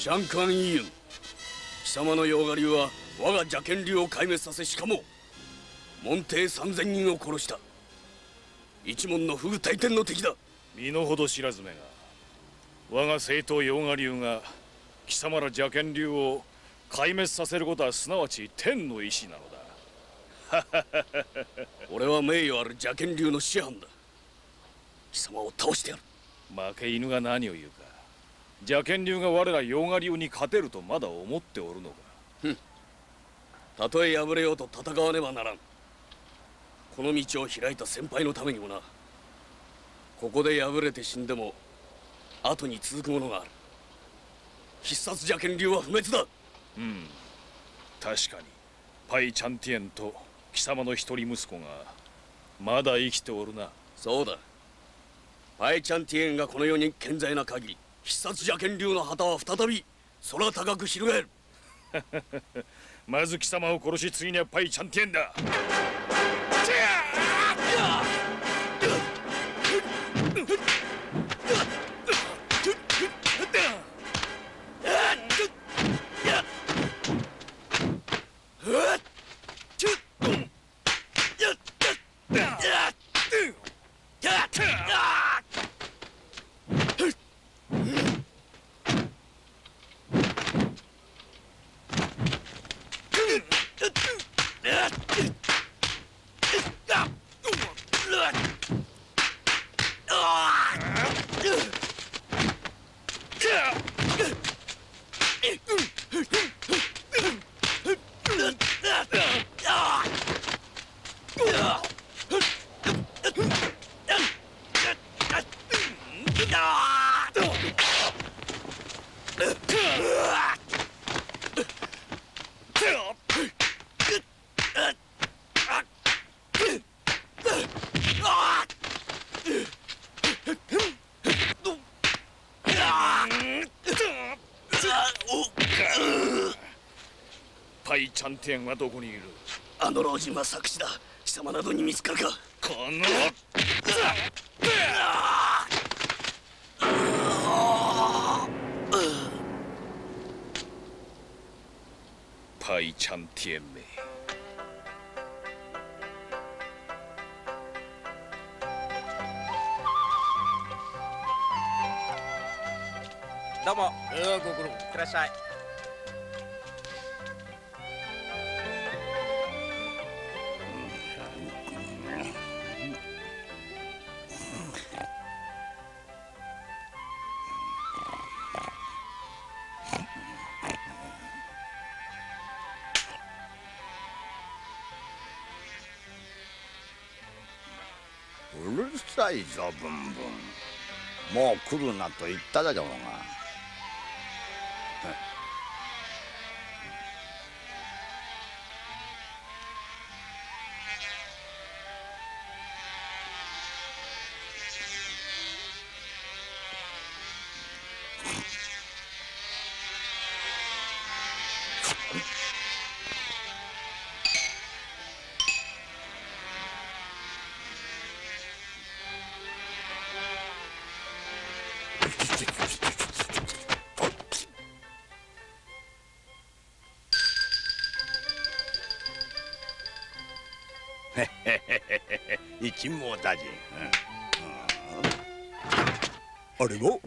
シャンカンイーユン、貴様のヨーガ流は我が邪剣流を壊滅させ、しかも門弟3000人を殺した。一門の不倶戴天の敵だ。 身の程知らずめが、我が正統ヨーガ流が貴様ら邪剣流を壊滅させることはすなわち天の意志なのだ。 俺は名誉ある邪剣流の師範だ。貴様を倒してやる。 負け犬が何を言うか。邪剣流が我らヨーガ流に勝てるとまだ思っておるのか。 たとえ敗れようと戦わねばならん。この道を開いた先輩のためにもな。ここで敗れて死んでも後に続くものがある。必殺邪剣流は不滅だ。 確かにパイ・チャンティエンと貴様の一人息子がまだ生きておるな。 そうだ。パイ・チャンティエンがこの世に健在な限り、必殺邪剣流の旗は再び空高く翻る。 まず貴様を殺し、次にはパイ・チャンティエンだ。パイ・チャンティエンはどこにいる？ あの老人は作詞だ。貴様などに見つかるか。 このパイ・チャンティエンめ。 どうも。ご苦労。いってらっしゃい。 うるさいぞブンブン。もう来るなと言っただろうが。一網打尽。あれも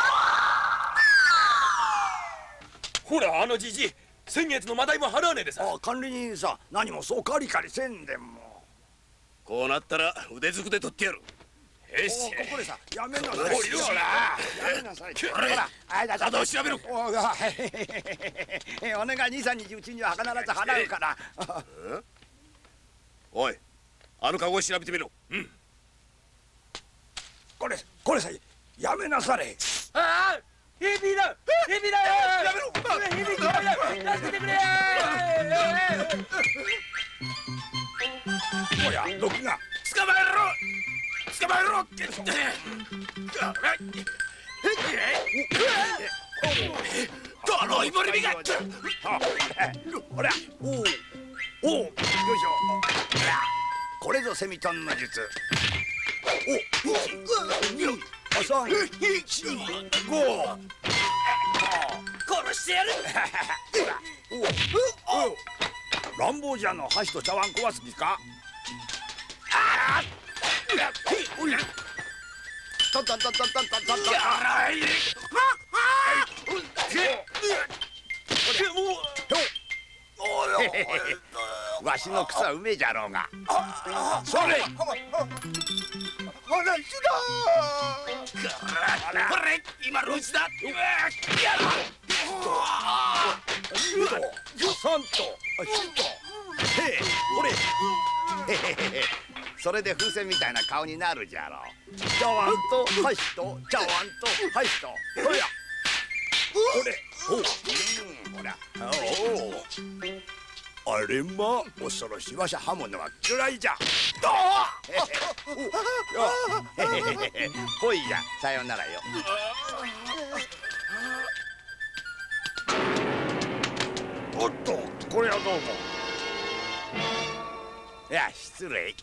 ほら、あのじじい、先月のマダイも払わねえでさ。 管理人さ、何もそうカリカリせんでも。 こうなったら腕づくで取ってやる。 よし。 ここでさ、やめなさい。 降りるわな。 やめなさい。ほら、あいだ。 あと調べろ。 お願い、2、3日うちには必ず払うから。 おい、あのカゴを調べてみろ。 これさ、やめなされ。 ああ、ヘビだ。ヘビだよ。やめろ。ヘビ来たよ。助けてくれ。 おや、毒が。 捕まえろ。捕まえろ。このイボリビが。 ほら、おお、よいしょ。ほら、これぞセミトンの術。お、2、3、4、5。 殺ししてやる。 乱暴じゃの箸と茶碗壊す気か。わしの草うめえじゃろうが。それこれ今のうちだ。 さんとへえこれそれで風船みたいな顔になるじゃろう。茶碗と箸と茶碗と箸とほらこれほらあれま恐ろしい。わしゃ刃物は嫌いじゃ。ほいじゃさようならよ。おっとこれはどうも。いや失礼。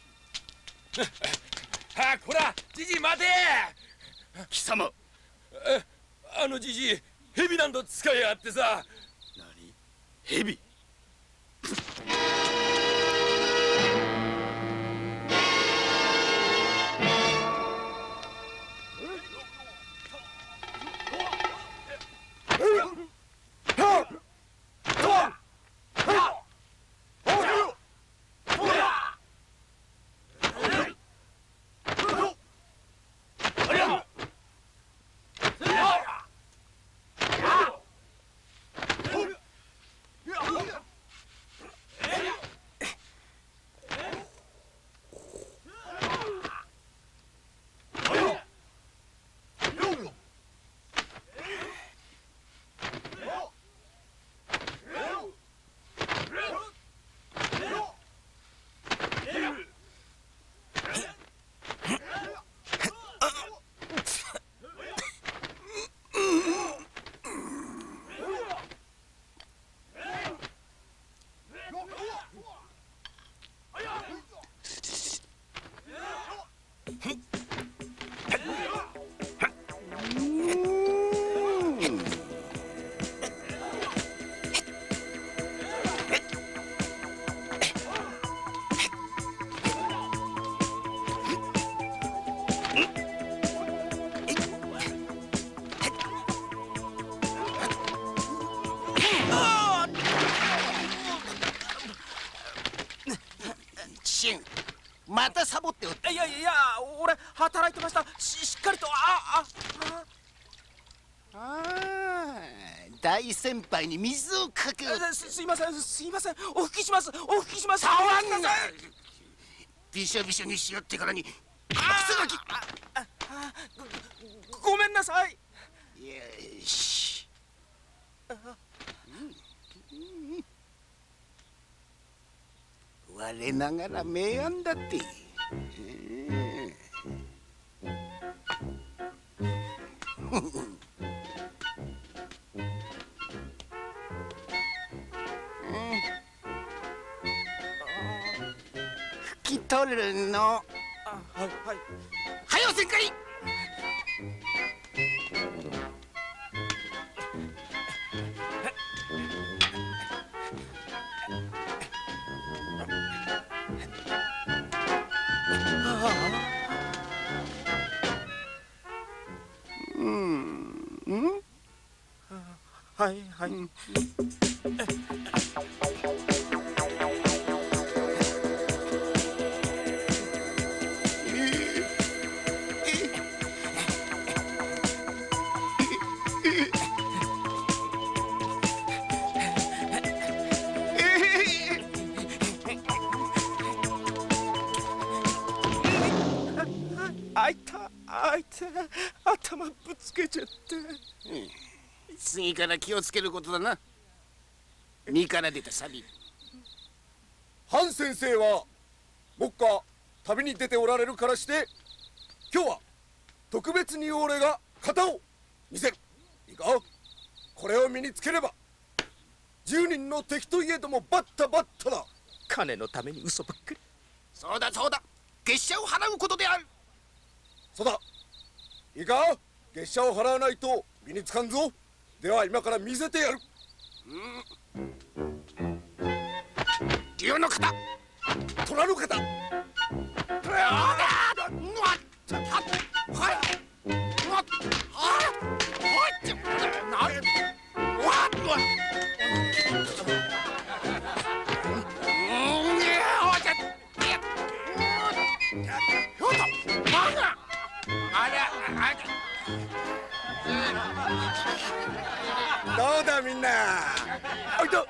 こらじじい待て。 貴様、 あのじじい蛇なんと使いやがってさ。 何？蛇？ またサボっておった。 いや俺働いてました。しっかりと。 大先輩に水をかけ。 すいませんお拭きします。 触んな。びしょびしょにしよってからに靴がき。 ごめんなさい。 よし。我ながら明暗だって。拭き取るの。 はい。 はよ旋回。 はい。あいた頭ぶつけちゃった。 次から気をつけることだな。身から出たサビ。 ハン先生は目下旅に出ておられるからして、今日は特別に俺が型を見せる。いいか、これを身につければ10人の敵といえどもバッタバッタだ。 金のために嘘ばっかり。 そうだ月謝を払うことである。 そうだ、いいか、月謝を払わないと身につかんぞ。では今から見せてやる。 竜の型、 虎の方。どうだみんな。あいた。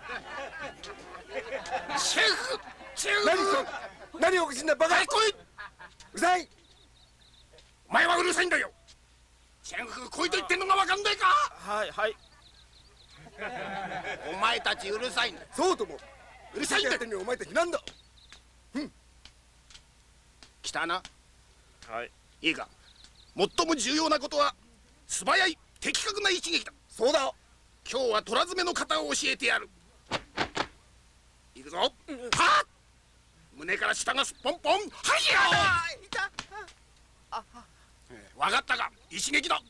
シェフ、シェフ。 何をおかしいんだバカ。 はい、来い。 うるさい。 お前はうるさいんだよ。シェフ、来いと言ってんのがわかんないか。 はいはい。 お前たちうるさいんだ。 そうとも。 うるさいんだやってんのお前たちなんだ。 来たな。 はい。 いいか。最も重要なことは素早い的確な一撃だ。 そうだ。 今日は虎詰めの型を教えてやる。いくぞ。はっ。胸から下がすっぽんぽん。はいや。 いた。 わかったか。一撃だ。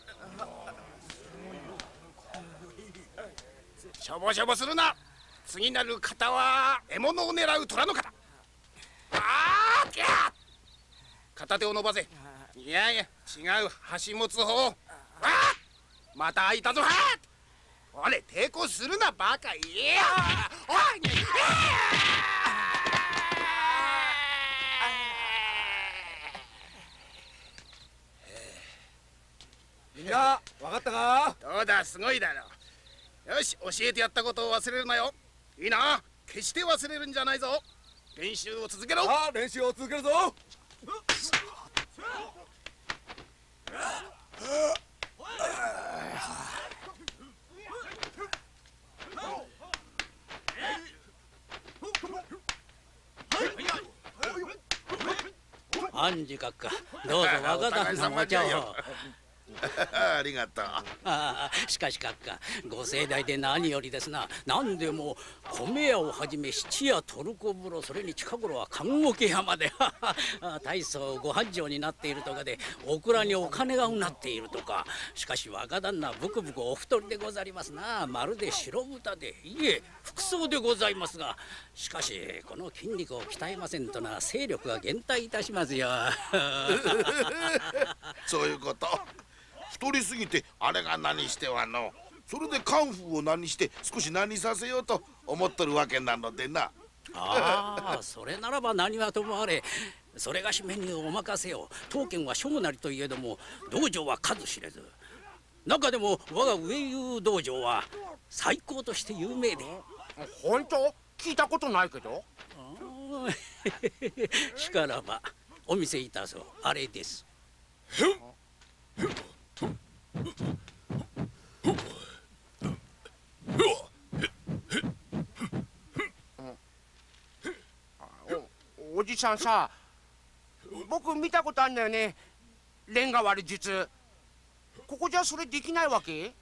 しょぼしょぼするな。次なる型は獲物を狙う虎の型。あーきゃ。片手を伸ばせ。いやいや、違う。箸持つ方。わあ、また開いたぞ。はあ、俺抵抗するなバカ。いやおい。 みんなわかったか。 どうだ、すごいだろ。よし、教えてやったことを忘れるなよ。いいな。決して忘れるんじゃないぞ。練習を続けろ。 ああ、練習を続けるぞ。 安次閣下、どうぞ若旦那お茶を。 ありがとう。 しかし閣下、ご盛大で何よりですな。何でも米屋をはじめ質屋トルコ風呂、それに近頃は看護家屋まで大層ご繁盛になっているとかで、オクラにお金がうなっているとか。しかし若旦那ブクブクお太りでござりますな。まるで白豚で、いえ服装でございますが、しかしこの筋肉を鍛えませんとな、勢力が減退いたしますよ。 そういうこと。太りすぎてあれが何してはの。それでカンフーを何して少し何させようと思っとるわけなのでな。 ああ、それならば何はともあれ、それがしめにお任せよ。当家は小なりといえども道場は数知れず、中でも我が上遊道場は最高として有名で。 本当？聞いたことないけど。 しからばお見せいたそう。あれです。 おじさんさ、僕見たことあるんだよね。レンガ割る術。ここじゃそれできないわけ？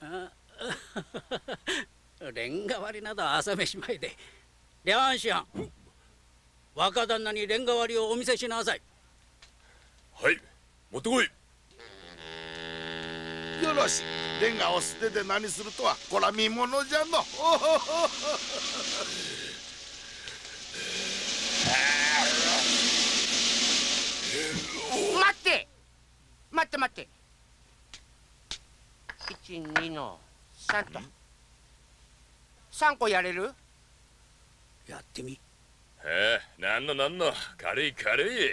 レンガ割りなど朝飯前で。リャンシャン、若旦那にレンガ割りをお見せしなさい。 はい、持ってこい。 よろし、レンガを捨てて何するとはこら見ものじゃの。 待って待って待って。12の3と3個やれる？ やってみ。 なんのなんの、軽い軽い。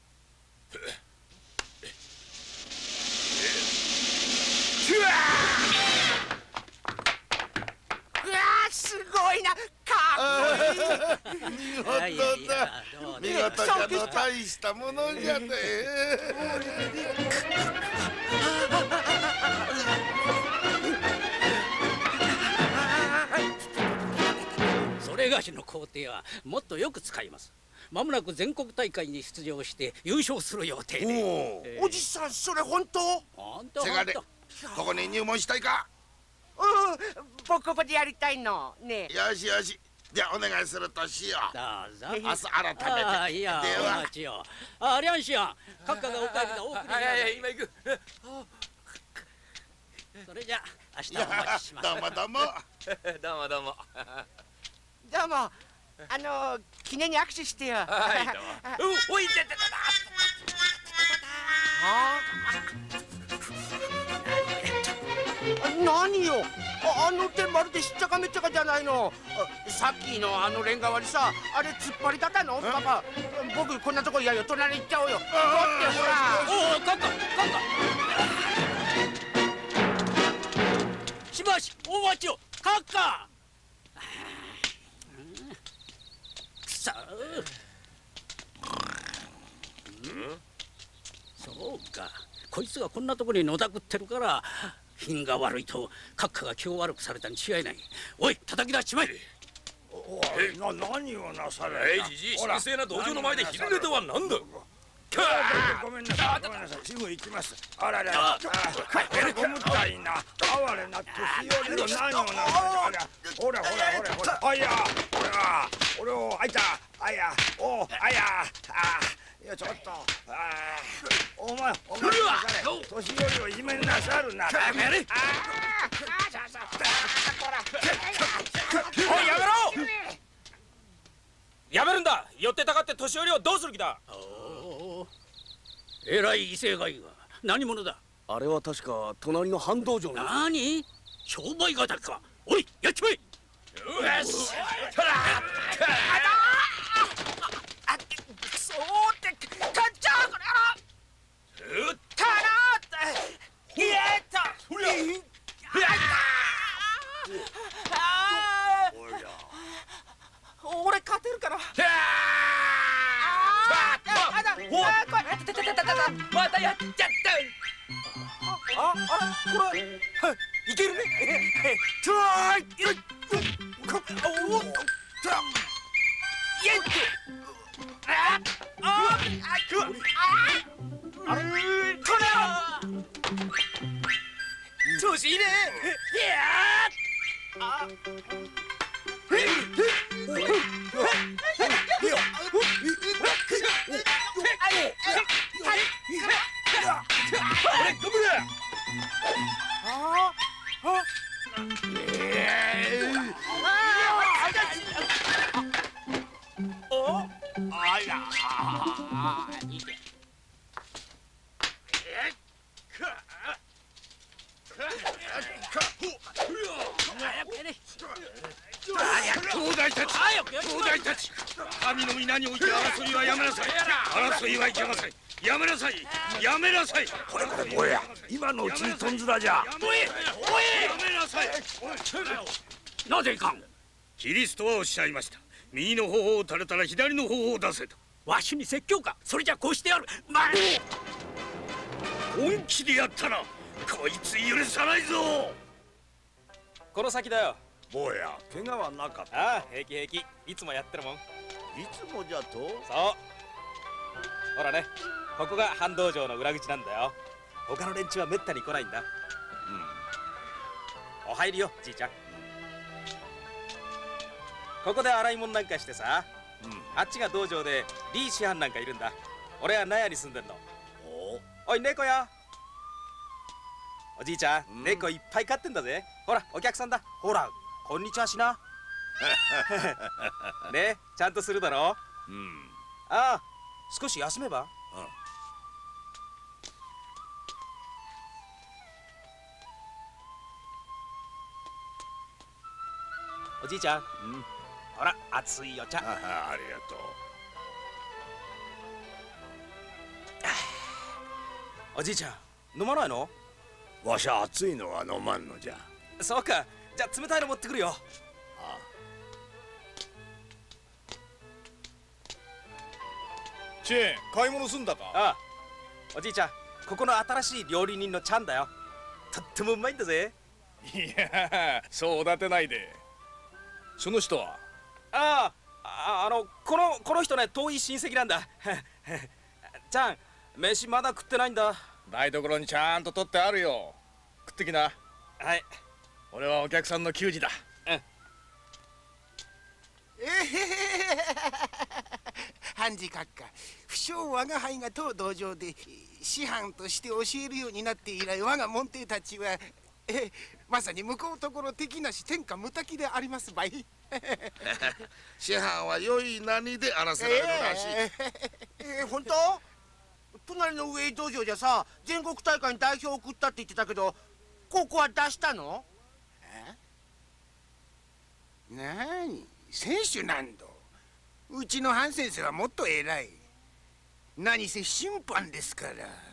うわー、すごいな。かっこいい。 見事だ。見事じゃの、大したものじゃね。 それがしの工程はもっとよく使います。まもなく全国大会に出場して優勝する予定で。 おじさん、それ本当？ 本当せがれ、ここに入門したいか？ 僕ここでやりたいのね。 よしよし、じゃあお願いするとしよう。 どうぞ。 明日改めて。 いや、 ではお待ちを。リャンシアン、閣下がお帰りだ。お送りしなさい。 今行く。 それじゃ明日お待ちします。 どうもどうも。 どうもどうも。 どうも記念に握手してよ。 はいどうも。おいててて何よ、あの手まるでしっちゃかめっちゃかじゃないの。さっきのあのレンガ割りさ、あれ突っ張りだったの？パパ、僕こんなとこ嫌よ、隣行っちゃおうよ。だってほら。 おお、カッカしばしお待ちを、カッカ。くそそうか、こいつがこんなとこにのだくってるから品が悪いとカッカが気を悪くされたに違いない。おい、叩き出しちまえ。 何をなされた。 じじい、神聖な道場の前で昼寝とは何だ。 ごめんなさい、ごめんなさい、すぐ行きます。あらら、ゴムたいな、哀れな年寄りを何をなされた。ほらほらほらほら、あいや、ほら、俺をあいた、あいや、おあいや、いやちょっと、お前なされ、年寄りをいじめなさるな。 おい、やめろ。やめるんだ。寄ってたかって年寄りをどうする気だ。 えらい威勢がいいが何者だ。 あれは確か隣の半道場の。 何、商売敵か。おい、やっちまえ。 よし。 くそーって、かっちゃうこれやろ。たらーって、いえた。俺勝てるから。 またやっちゃった。 これいけるね。トライ。 調子いいね。 兄弟たち、神の皆において争いはやめなさい。争いはいけません。やめなさい。やめなさい。これこれ、おや、今のうちにとんずらじゃ。おい、やめなさい。 なぜいかん。 キリストはおっしゃいました。右の頬を垂れたら左の頬を出せと。 わしに説教か。それじゃこうしてやる。 本気でやったらこいつ許さないぞ。 この先だよ。 坊や、怪我はなかった。 ああ、平気平気。いつもやってるもん。 いつもじゃと。 そう。ほらね、ここが半道場の裏口なんだよ。他の連中はめったに来ないんだ。お入りよ、じいちゃん。ここで洗い物なんかしてさ、あっちが道場でリー師範なんかいるんだ。俺は納屋に住んでんの。おい、猫や。おじいちゃん、猫いっぱい飼ってんだぜ。ほら、お客さんだ。ほら、こんにちはしな。ね、ちゃんとするだろ。ああ、少し休めば。おじいちゃん、ほら、熱いお茶。 ありがとう。 おじいちゃん、飲まないの？ わしゃ熱いのは飲まんのじゃ。 そうか、じゃあ冷たいの持ってくるよ。 チェーン、買い物すんだか？ ああ、おじいちゃん、ここの新しい料理人のちゃんだよ。とってもうまいんだぜ。 いや、そうだてないで。その人は？ この人ね、遠い親戚なんだ。ちゃん、飯まだ食ってないんだ。 台所にちゃんと取ってあるよ。食ってきな。 はい。 俺はお客さんの給仕だ。 判事閣下、不肖我が輩が当道場で師範として教えるようになって以来、我が門弟たちはまさに向こうところ敵なし天下無敵でありますばい。 師範は良い何であらせられるらしい。 本当？隣の上井道場じゃさ、全国大会に代表送ったって言ってたけど、ここは出したの？ なに、選手なんだ。うちの潘先生はもっと偉い。何せ審判ですから。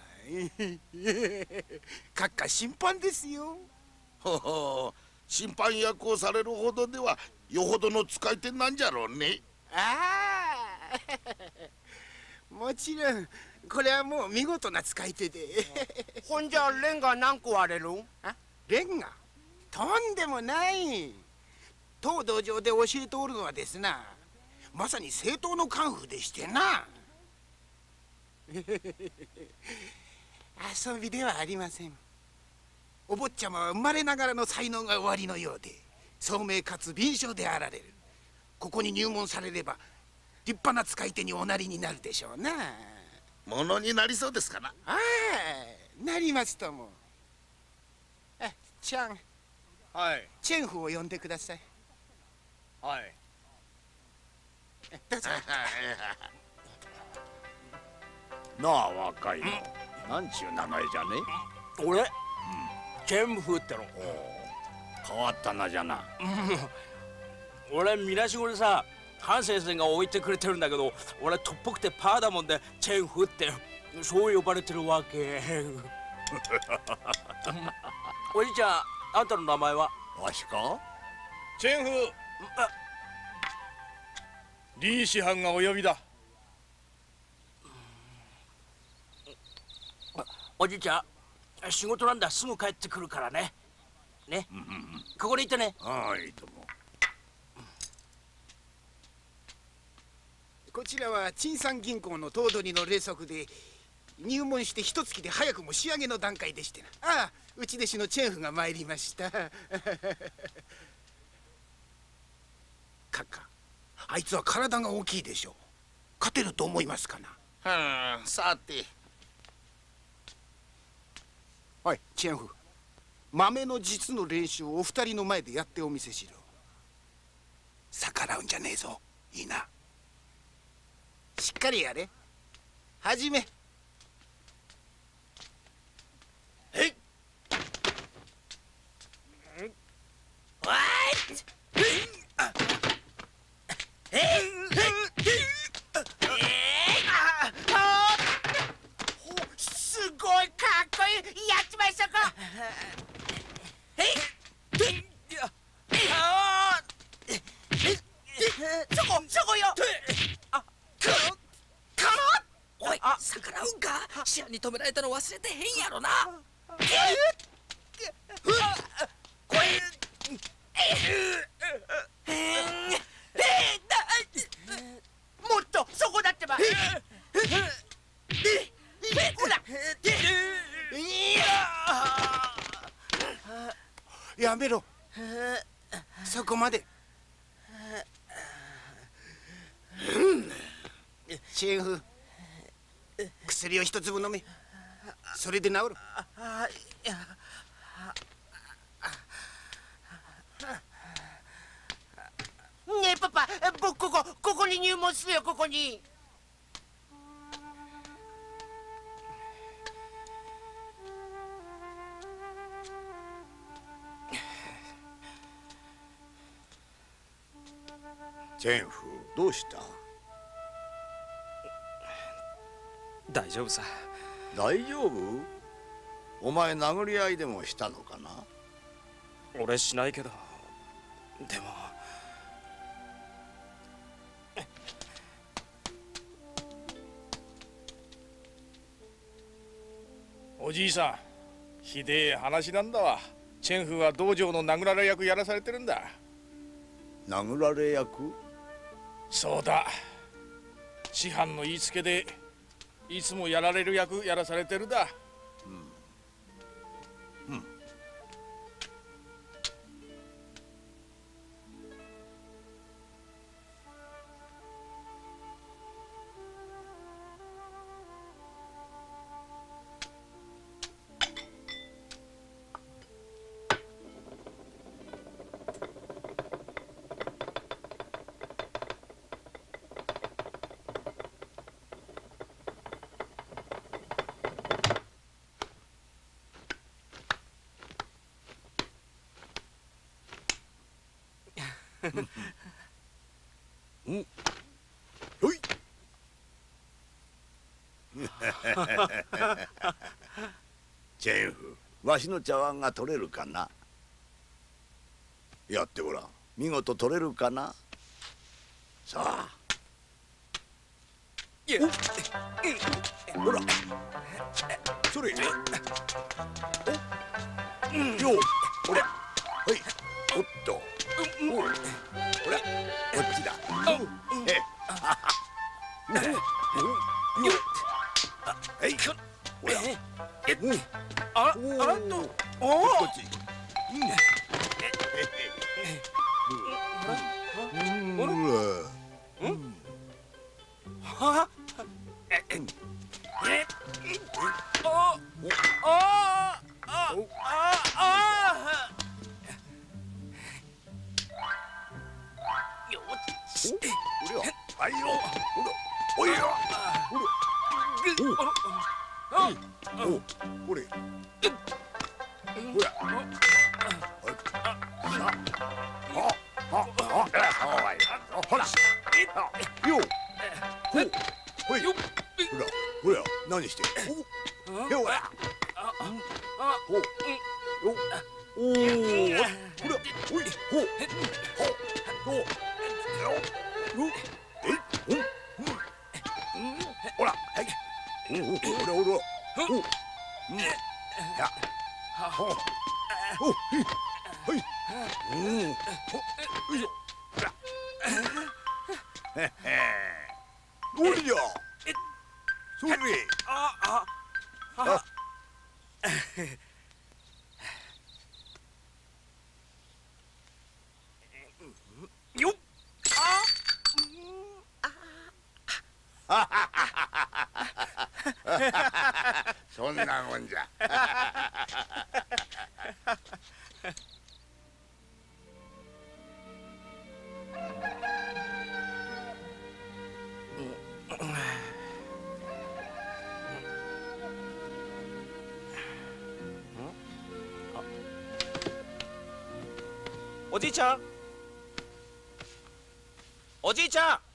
閣下審判ですよ。 ほほう、審判役をされるほどではよほどの使い手なんじゃろうね。 ああもちろんこれはもう見事な使い手で。 ほんじゃレンガ何個割れる？ レンガとんでもない。当道場で教えておるのはですな、まさに正統のカンフーでしてな。遊びではありません。お坊ちゃまは生まれながらの才能がおありのようで、聡明かつ敏捷であられる。ここに入門されれば立派な使い手におなりになるでしょうな。 ものになりそうですかな。 ああ、なりますとも。ちゃん、 はい。 チェンフを呼んでください。 はい。 どうぞ。 なあ若いの、なんちゅう名前じゃね？ 俺、チェンフっての。 変わった名じゃな。 俺みなしごでさ、ハン先生が置いてくれてるんだけど、俺とっぽくてパーだもんでチェンフってそう呼ばれてるわけ。おじいちゃん、あんたの名前は？ わしか？ チェンフ、李師範がお呼びだ。 おじいちゃん、仕事なんだ、すぐ帰ってくるからね。ね、ここにいてね。 ああ、いいとも。 こちらは陳山銀行の頭取の礼則で、入門して一月で早くも仕上げの段階でしてな。ああ、内弟子のチェンフが参りました。閣下、あいつは体が大きいでしょう。勝てると思いますかな。 さて。 おい、チェンフ、豆の実の練習をお二人の前でやってお見せしろ。逆らうんじゃねえぞ。いいな。しっかりやれ。始め。 えい。すごいかっこいい。やっちまいそこ。そこよ。 おい、逆らうんか。視野に止められたの忘れてへんやろな。 もっとそこだってば。ほら。 やめろ。そこまで。チェンフ、薬を一粒飲め。それで治る。 ねえパパ、僕ここに入門するよ。ここに。 チェンフ、どうした？ 大丈夫さ。 大丈夫？お前殴り合いでもしたのかな？ 俺しないけど、でも。 おじいさん、ひでえ話なんだわ。チェンフは道場の殴られ役やらされてるんだ。 殴られ役？ そうだ。師範の言いつけでいつもやられる役やらされてるだ。 ほい。 チェンフ、わしの茶碗が取れるかな。やってごらん。見事取れるかな。さあ。ほら。それ。お。よう。ほら。はい。おっと。ほら。こっちだ。ええ。よ。はい。ほら。 あと。 こっち。 ははいよ。おいよ。おれ。ほら。ほら。よ。ほい。ほら。ほら。何して。お。よ。ほら。お。お。ほら。ほい。ほ。ほ。よ。ほら、はい。ほらほら。や。ほ。ほ。はい。よいしょ。どうじゃ。それ。 よっ。 そんなもんじゃ。 おじいちゃん。おじいちゃん。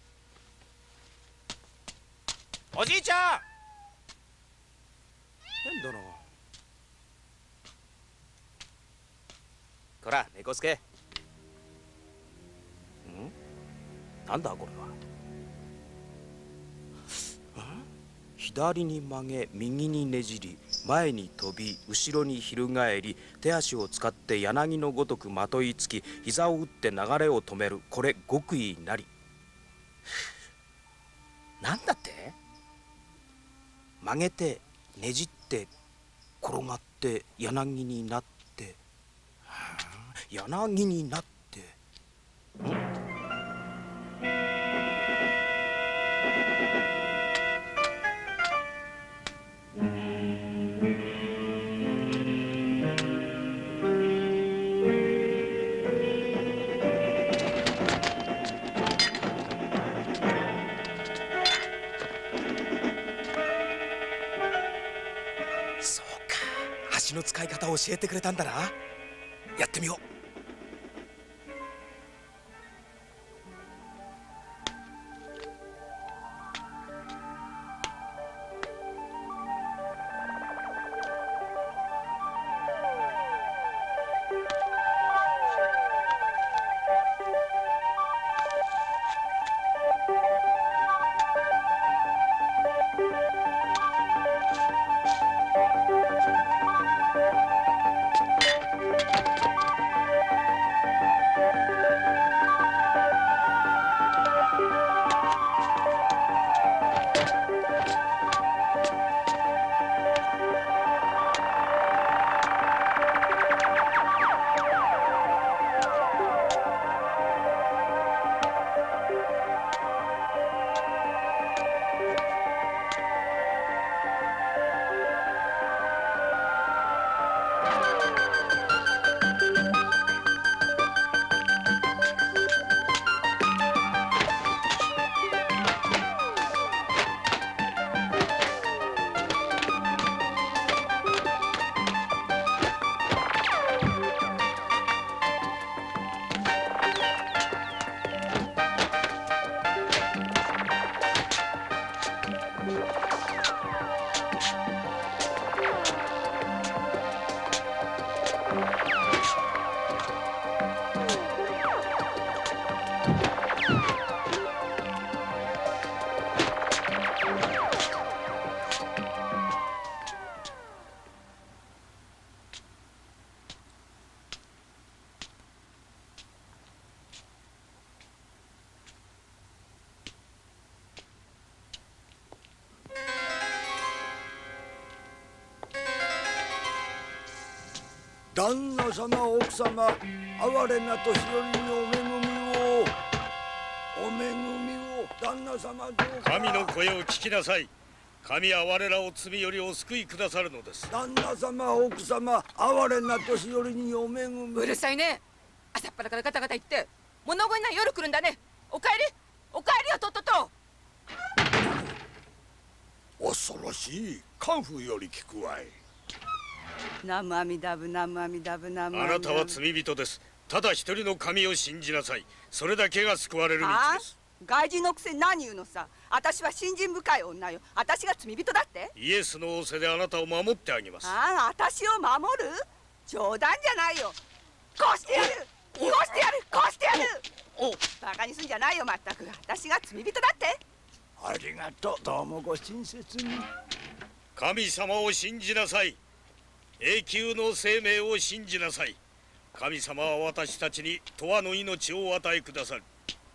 おじいちゃん。変だな。こら、猫助。なんだこれは。左に曲げ、右にねじり、前に飛び、後ろに翻り、手足を使って柳のごとくまといつき、膝を打って流れを止める。これ極意なり。なんだって？曲げてねじって転がって柳になって、柳になって。足の使い方を教えてくれたんだな。やってみよう。 旦那様奥様哀れな年寄りにお恵みを旦那様どうか。 神の声を聞きなさい。神は我らを罪よりお救いくださるのです。 旦那様奥様哀れな年寄りにお恵み。 うるさいね。朝っぱらからガタガタ言って物乞いない夜来るんだね。おかえりおかえりよとっとと。 恐ろしい。カンフーより聞くわい。 南無阿弥陀仏南無阿弥陀仏南無あなたは罪人です。ただ一人の神を信じなさい。それだけが救われる道です。 外人のくせに何言うのさ。私は信心深い女よ。私が罪人だって。 イエスの仰せであなたを守ってあげます。 私を守る？冗談じゃないよ。こうしてやるこうしてやるこうしてやる。バカにすんじゃないよ。まったく私が罪人だって。 ありがとう。どうもご親切に。 神様を信じなさい。永久の生命を信じなさい。神様は私たちに永遠の命をお与えくださる。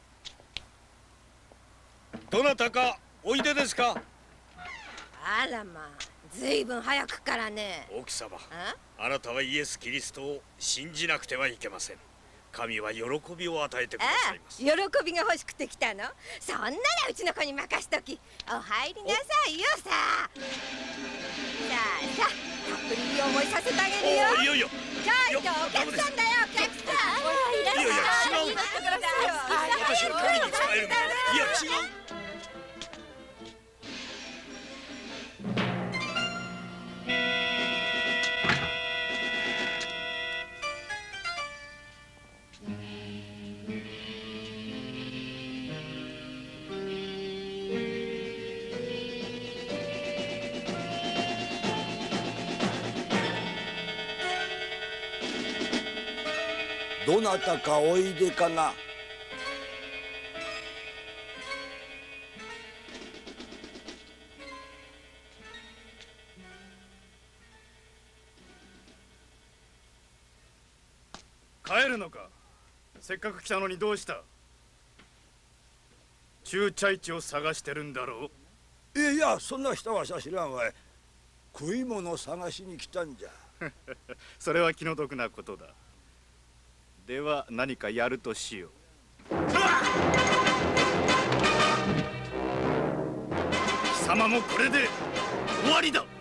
どなたかおいでですか。 あらまあ、ずいぶん早くからね。 奥様、あなたはイエス・キリストを信じなくてはいけません。神は喜びを与えてくださいます。 喜びが欲しくて来たの？そんならうちの子に任しとき。お入りなさいよさあ。さあさあ、たっぷりいい思いさせてあげるよ。 いやいや。 ちょいとお客さんだよお客さん。いらっしゃい。 いやいや違う。私が神に仕える。いや違う。 どなたかおいでかな。 帰るのか。せっかく来たのにどうした。中茶市を探してるんだろう。いやそんな人はさ知らんわい。食い物探しに来たんじゃ。 それは気の毒なことだ。では何かやるとしよう。貴様もこれで終わりだ。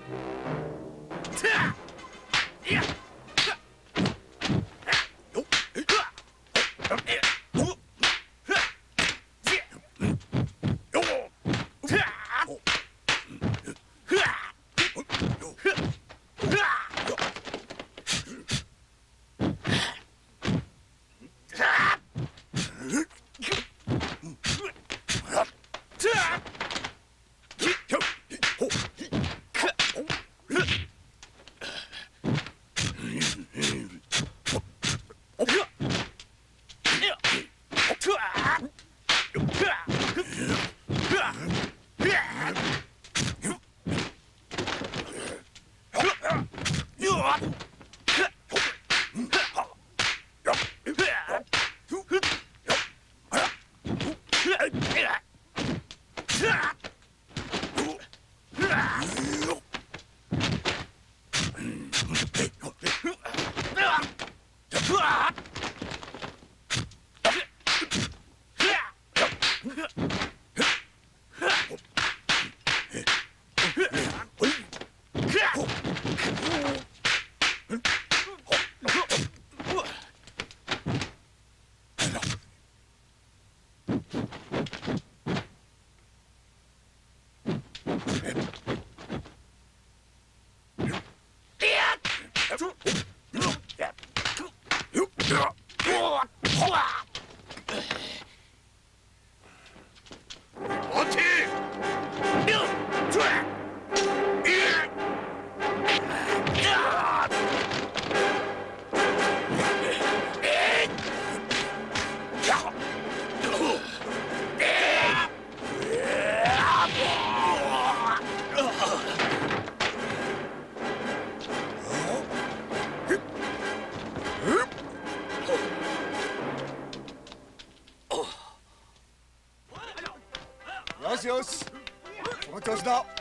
よしよし、この調子だ。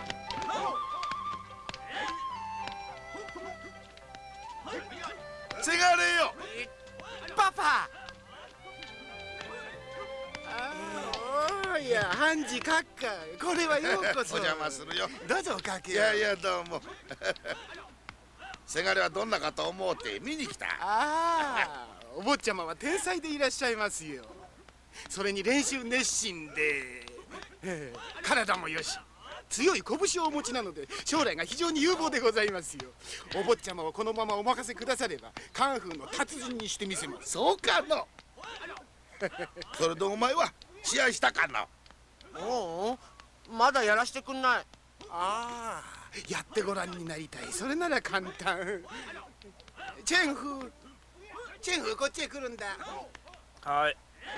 パパ。 いや、半次閣下、これはようこそ。 お邪魔するよ。 どうぞおかけ。 いやいや、どうも。せがれはどんなかと思うて見に来た。 ああ、お坊ちゃまは天才でいらっしゃいますよ。それに練習熱心で、体もよし、強い拳をお持ちなので将来が非常に有望でございますよ。お坊ちゃまをこのままお任せくださればカンフーの達人にしてみせます。 そうかの。それでお前は試合したかの。 おう、まだやらしてくんない。 ああ、やってごらんになりたい。それなら簡単。チェンフー、こっちへ来るんだ。 はい。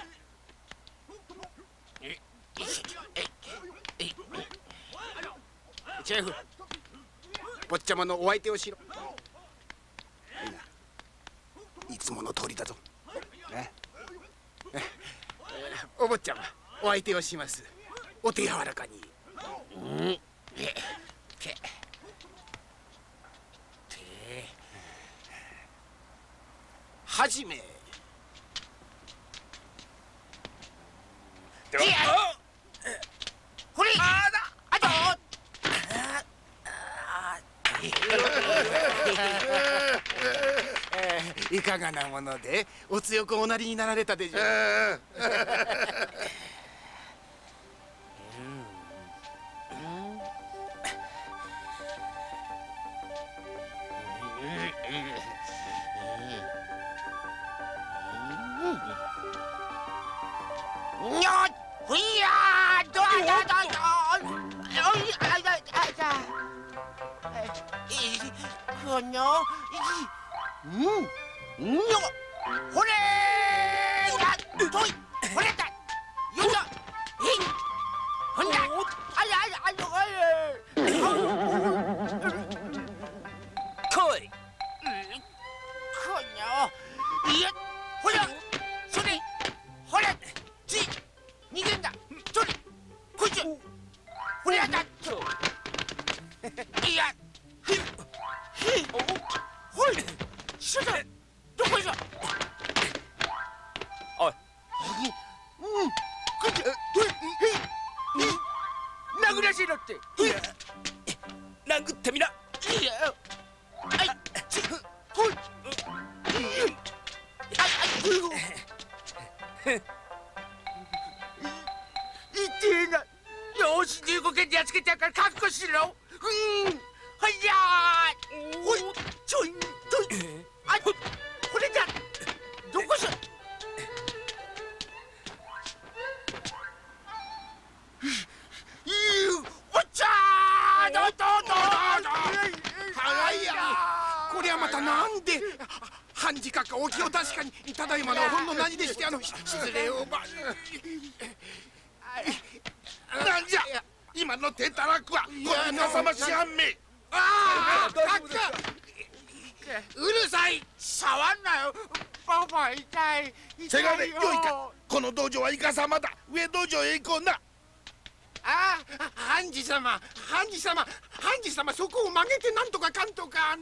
チェンフ、坊ちゃまのお相手をしろ。いつもの通りだぞ。お坊ちゃま、お相手をします。お手柔らかに。はじめ。 ほれ。 いかがなものでお強くおなりになられたでしょう。 ほいやー、どうこのほれーやっといほれたよいしょほんだ来い。 このいやほらそれほら逃げんだそれこいつほらだといやほいしょだどこいしょおい、 こいつ殴らせろって殴ってみな。 いやはいほい痛えな。よし15件でやっつけてやるから覚悟しろ。はいやーほいちょいといあこれだどこしょおっちゃーど早いや。これはまたなんで。半次閣下、お気を確かに。ただいまのほんの何でして失礼をなんじゃ今の手たらくはこのかさましはんめ。 ああ閣下うるさい触んなよパパ痛いせがれよいか。この道場はイカ様だ。上道場へ行こうな。 ああ、半次様、そこを曲げてなんとかかんとか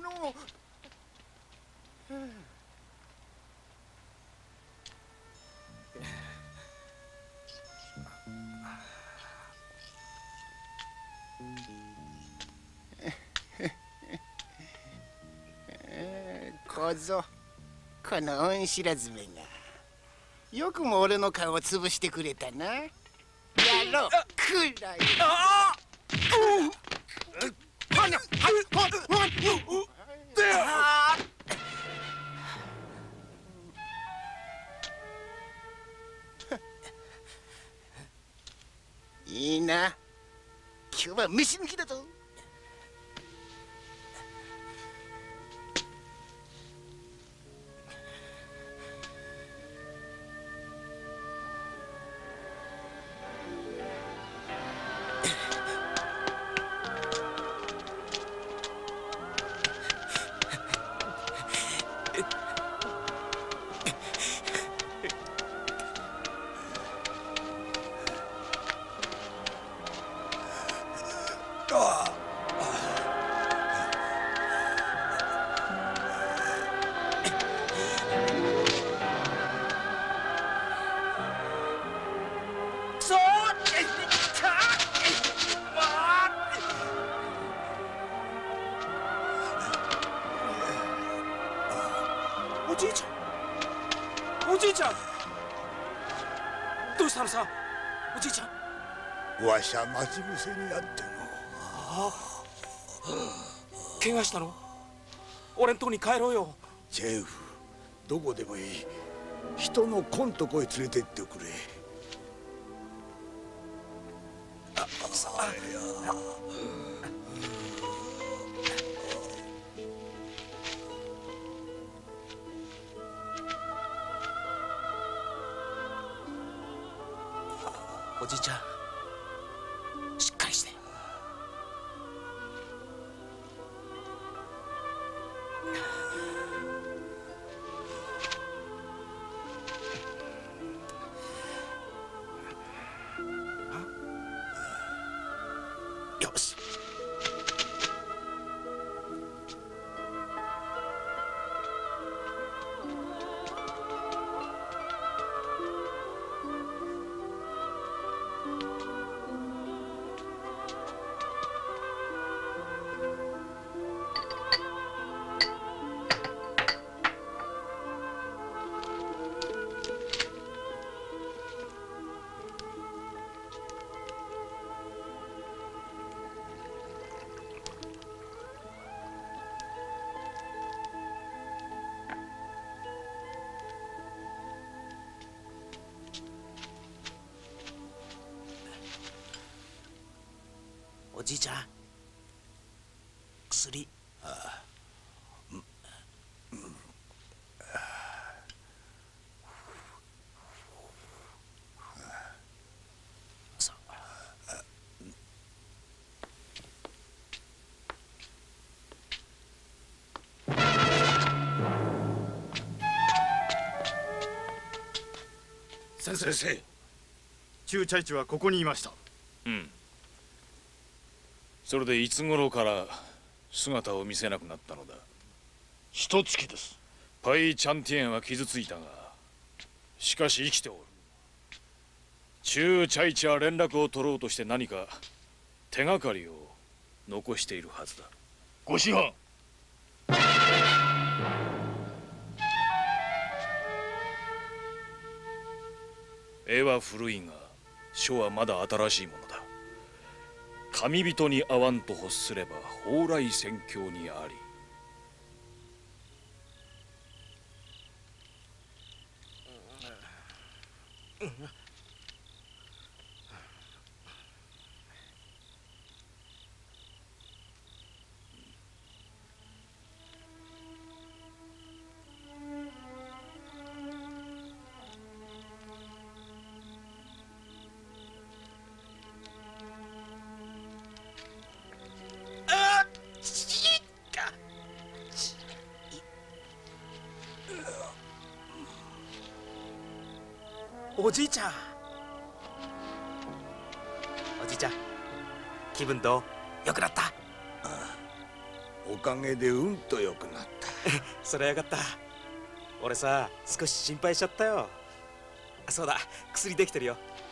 小僧、この恩知らずめがよくも俺の顔を潰してくれたな。やろうくらい。いいな、今日は飯抜きだぞ。 ああ。 じいちゃん、どうしたのさ、おじいちゃん。 わしゃ待ち伏せにあっての。 怪我したの？俺んとこに帰ろうよ。 ジェフ、どこでもいい。人のこんとこへ連れてってくれ。 おじいちゃん、しっかりして。よし。おじいちゃん、薬。 先生、中茶市はここにいました。 うん。それでいつ頃から姿を見せなくなったのだ？ 一月です。 パイ・チャンティエンは傷ついたが、しかし生きておる。中茶市は連絡を取ろうとして何か手がかりを残しているはずだ。 ご師範。 絵は古いが書はまだ新しいものだ。神人に会わんと欲すれば蓬莱宣教にあり。 おじいちゃん、おじいちゃん、気分どう？よくなった？ おかげでうんとよくなった。 それはよかった。俺さ、少し心配しちゃったよ。そうだ、薬できてるよ。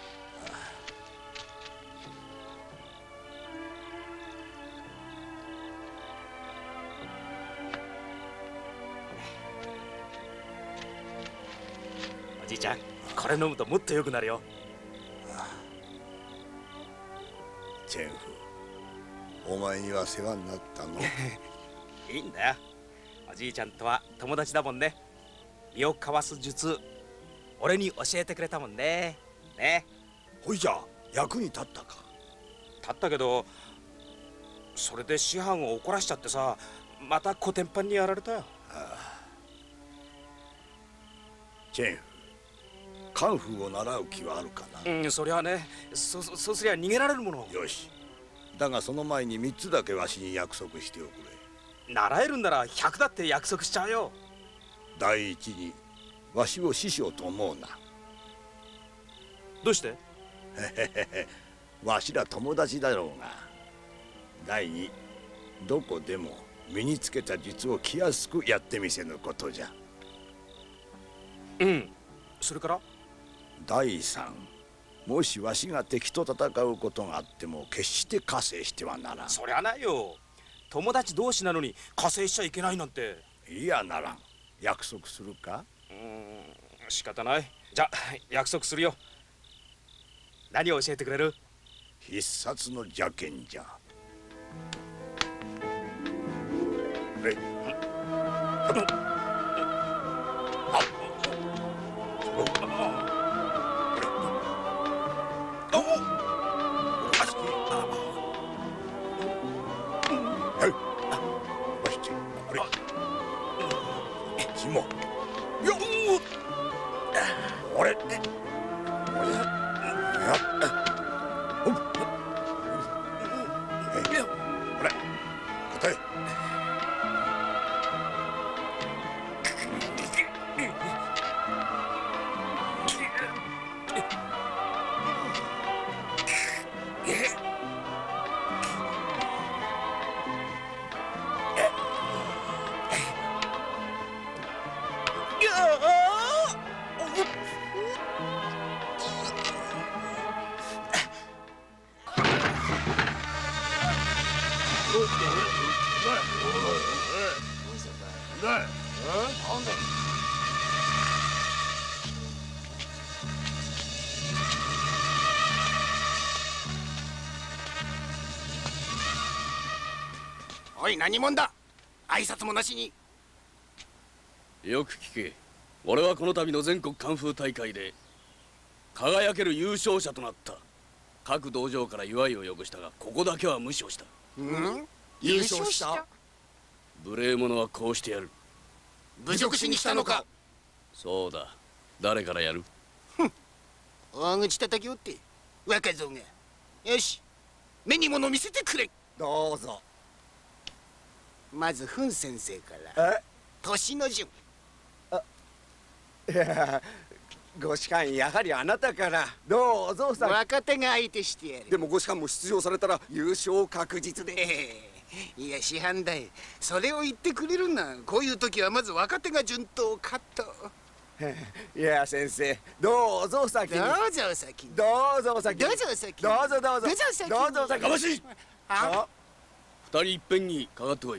おじいちゃん、これ飲むともっと良くなるよ。 チェンフ、お前には世話になったの。 いいんだよ。おじいちゃんとは友達だもんね。身をかわす術、俺に教えてくれたもんね。ね。 ほいじゃ役に立ったか？ 立ったけど、それで師範を怒らしちゃってさ、またコテンパンにやられたよ。 チェンフ、カンフーを習う気はあるかな？ うん、そりゃね、そうすりゃ逃げられるもの。 よし、だがその前に3つだけわしに約束しておくれ。 習えるんなら100だって約束しちゃうよ。 第一に、わしを師匠と思うな。 どうして？ わしら友達だろうが。第二、どこでも身につけた術を気安くやってみせぬことじゃ。 うん、それから？ 第三、もしわしが敵と戦うことがあっても決して加勢してはならん。 そりゃないよ。友達同士なのに加勢しちゃいけないなんて。 いやならん。約束するか？ 仕方ない。じゃ約束するよ。何を教えてくれる？ 必殺の邪剣じゃ。 おい、何者だ。挨拶もなしに。 よく聞け。俺はこの度の全国カンフー大会で輝ける優勝者となった。各道場から祝いをよこしたが、ここだけは無視をした。 優勝した？ 無礼者はこうしてやる。 侮辱死にしたのか。 そうだ。誰からやる？ 大口叩きおって若造が。よし、目に物見せてくれ。 どうぞ。 まずフン先生から。年の順。 いや、ご士官、やはりあなたから。どうぞさ。 若手が相手してやる。 でもご士官も出場されたら優勝確実で。 いや、師範代、それを言ってくれるな。こういう時はまず若手が順当かと。 いや、先生、どうぞ先に。 どうぞ先に。 どうぞ先に。 どうぞ先に。 どうぞどうぞ。 どうぞ先に。 どうぞ先に。 かましい。二人いっぺんにかかってこい。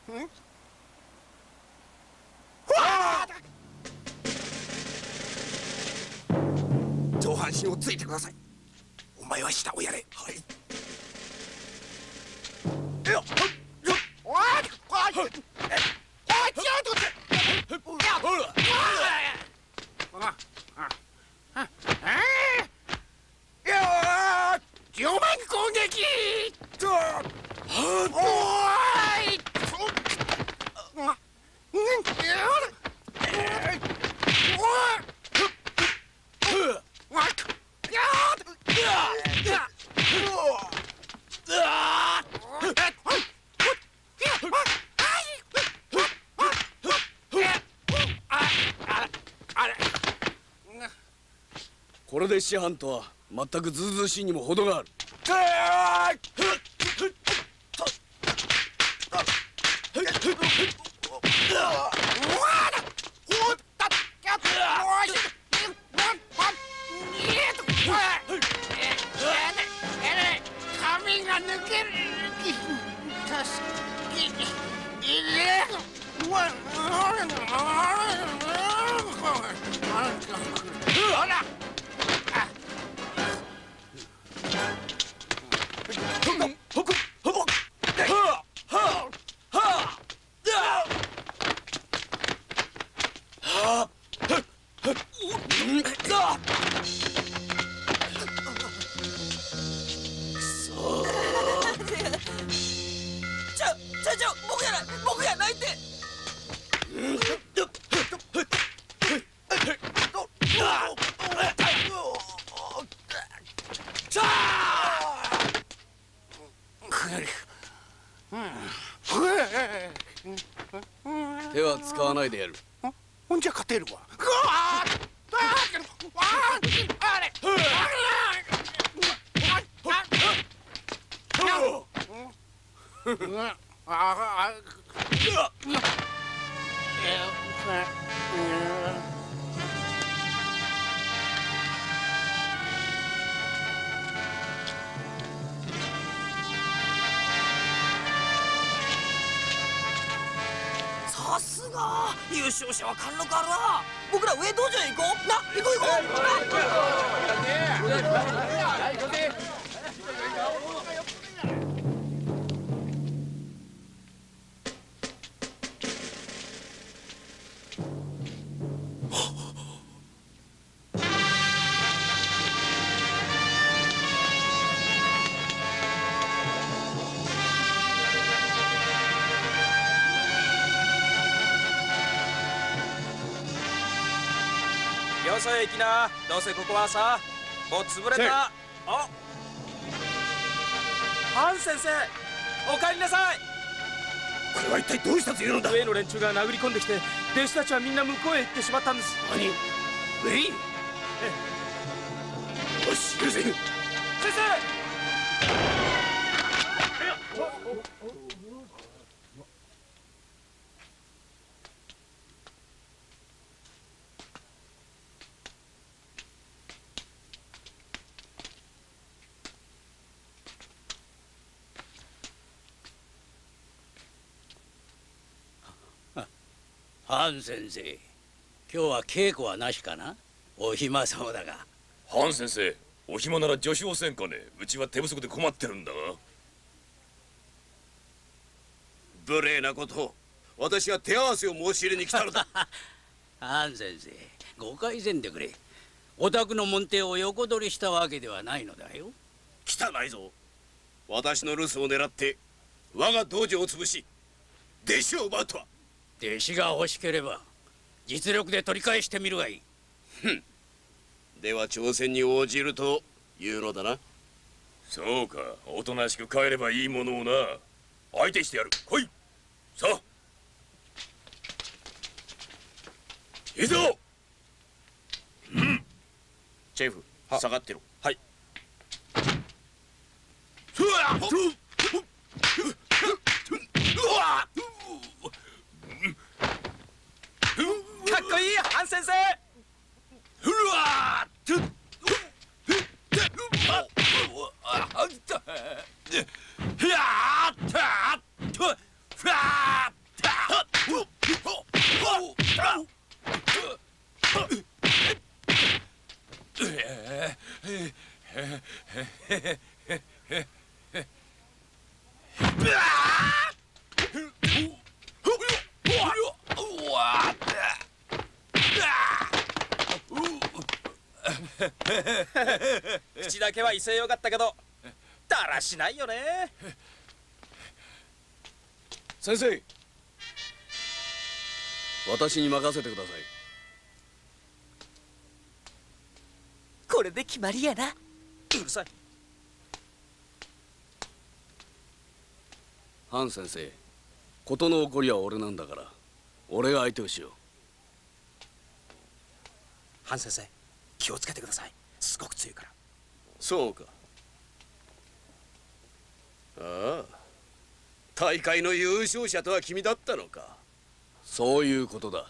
上半身をついてください。 お前は下をやれ。 はい。 両面攻撃。 これで師範とは全くずうずうしいにも程がある。 髪が抜ける。ほら。 僕やないって手は使わないでやる。 ほんじゃ勝てるわ。 さすがが優勝者は貫禄あるわ。僕ら上道場へ行こう。な、行こう行こよそへ行きな。どうせここはさ、もう潰れた。あ、ハン先生、お帰りなさい。 これは一体どうしたというのだ。 上の連中が殴り込んできて、弟子たちはみんな向こうへ行ってしまったんです。 何？上？よし、許せ。先生。 ハン先生、今日は稽古はなしかな。お暇そうだが。 ハン先生、お暇なら助手をせんかね。うちは手不足で困ってるんだが。 無礼なことを。私は手合わせを申し入れに来たのだ。 ハン先生、誤解せんでくれ。お宅の門弟を横取りしたわけではないのだよ。 汚いぞ。私の留守を狙って我が道場を潰し弟子を奪うとは。 弟子が欲しければ実力で取り返してみるがいい。 では挑戦に応じるというのだな。 そうか、おとなしく帰ればいいものをな。相手してやる。来い。さあ、いいぞ。 チェフ、下がってろ。 はい。 かっこいい、ハン先生。口だけは威勢よかったけどだらしないよね。 先生、私に任せてください。 これで決まりやな。 うるさい。 ハン先生、事の起こりは俺なんだから俺が相手をしよう。 ハン先生、気をつけてください。すごく強いから。 そうか。ああ、大会の優勝者とは君だったのか。そういうことだ。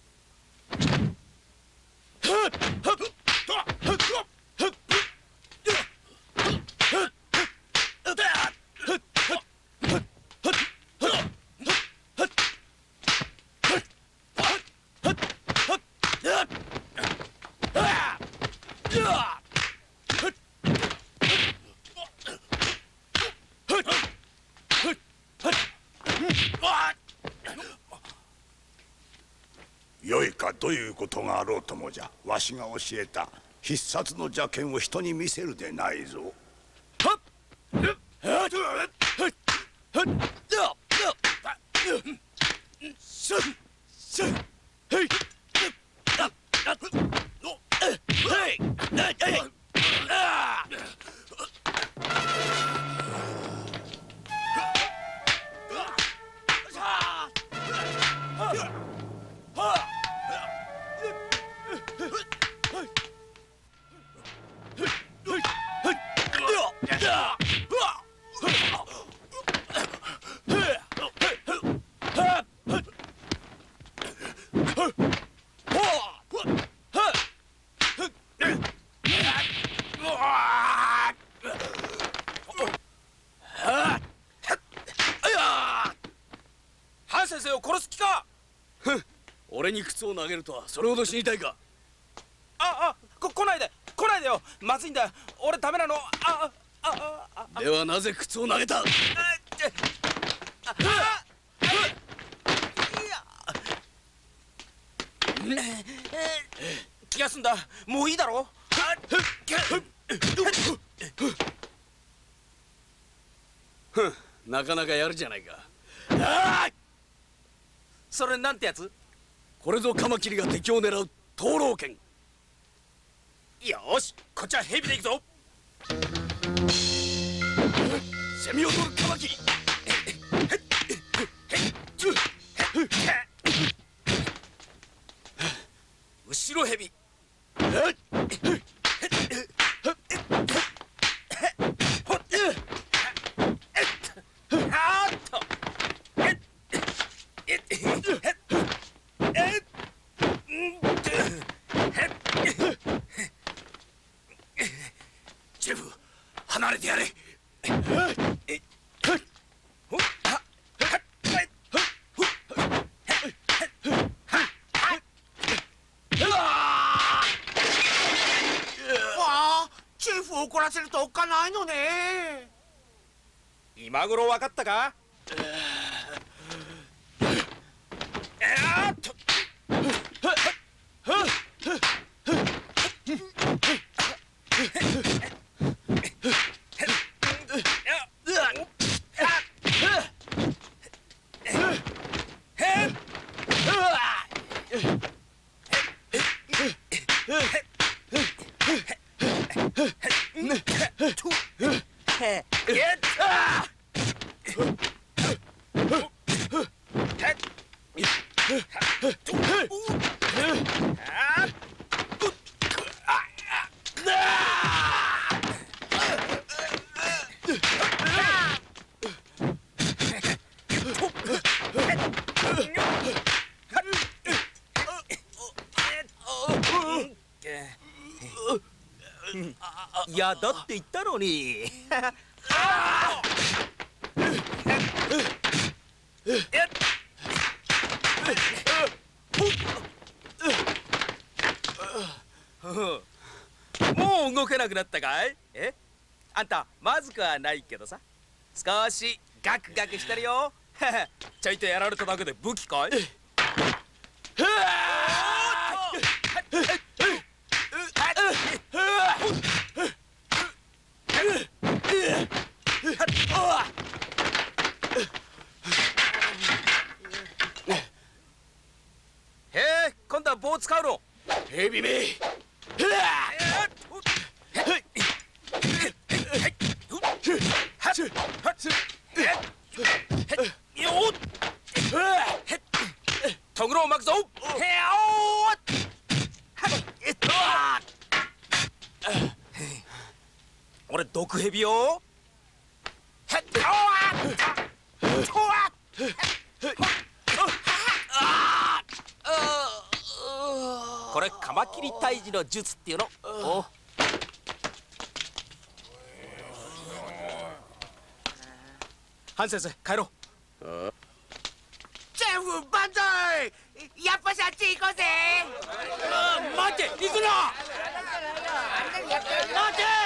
よいか、どういうことがあろうともじゃ、わしが教えた必殺の邪剣を人に見せるでないぞ。 俺に靴を投げるとはそれほど死にたいか。 来ないでよ。まずいんだよ。俺ダメなの。 ではなぜ靴を投げた。 気が済んだ。もういいだろ。 なかなかやるじゃないか。 それなんてやつ？ これぞカマキリが敵を狙う灯籠剣。 よし、こっちはヘビでいくぞ。 セミを取るカマキリ。 後ろヘビ。 ジェフ、離れてやれ。 チェフを怒らせるとおっかないのね。 今頃わかったか？いやだって言ったのに。もう動けなくなったかい？あんたまずくはないけどさ、少しガクガクしてるよ。ちょいとやられただけで武器かい？今度は棒使うの？ ヘビめ。 とぐろを巻くぞ。俺毒ヘビよ。これカマキリ退治の術っていうの。ハン先生帰ろう。 チェフ万歳。やっぱしあっち行こうぜ。 待って行くな。待て。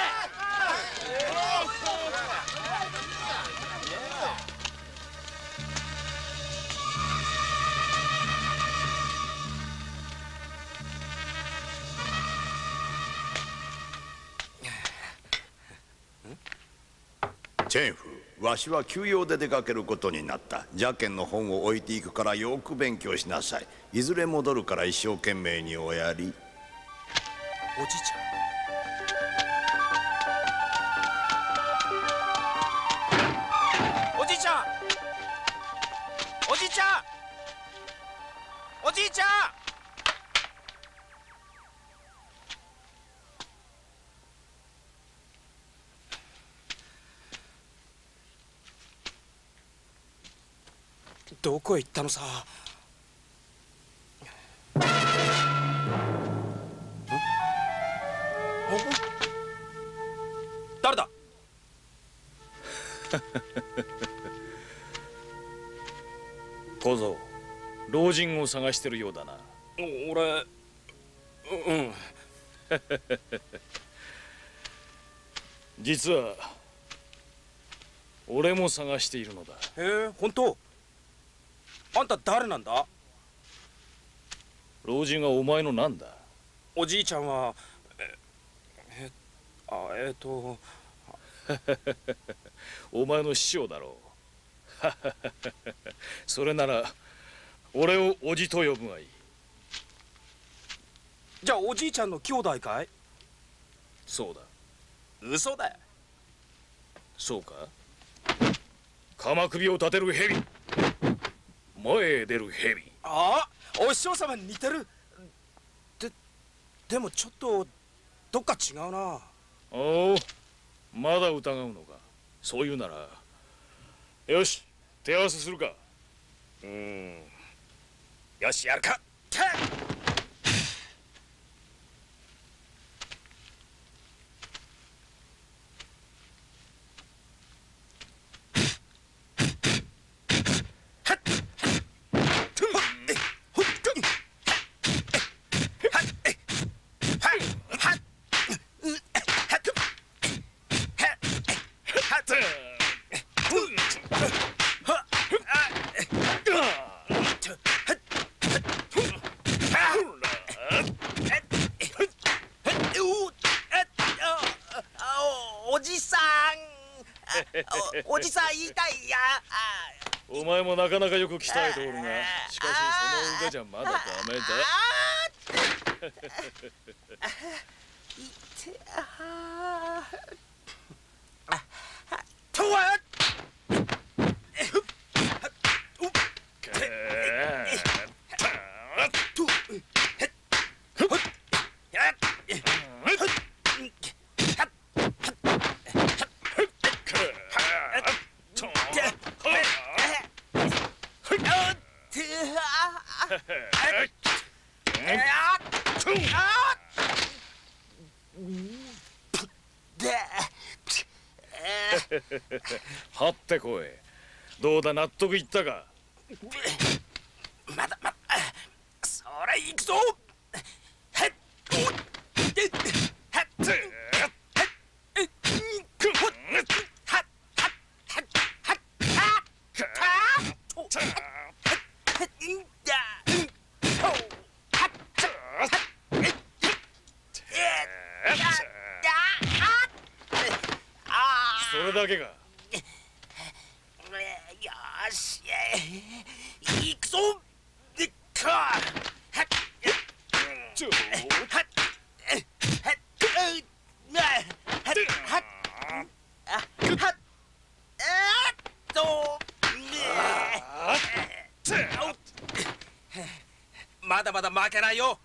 チェンフ、わしは休養で出かけることになった。邪剣の本を置いていくからよく勉強しなさい。いずれ戻るから一生懸命におやり。 おじいちゃん。おじいちゃん。おじいちゃん。おじいちゃん。どこへ行ったのさ。誰だ。 小僧、老人を探してるようだな。 俺実は俺も探しているのだ。 へえ、本当？あんた誰なんだ？ 老人はお前のなんだ？ おじいちゃんはお前の師匠だろう。それなら俺をおじと呼ぶがいい。 じゃあおじいちゃんの兄弟かい？ そうだ。 嘘だよ。 そうか？鎌首を立てる蛇、前へ出る蛇。 ああ、お師匠様に似てる。でもちょっとどっか違うな。 おお、まだ疑うのか。そういうならよし、手合わせするか。 よし、やるか。おじさん言いたいや。 お前もなかなかよく鍛えておるが、しかしその腕じゃまだダメだ。 とは張ってこい。どうだ、納得いったか？ まだそれ行くぞ。 それだけか？ よし、行くぞ。まだまだ負けないよ。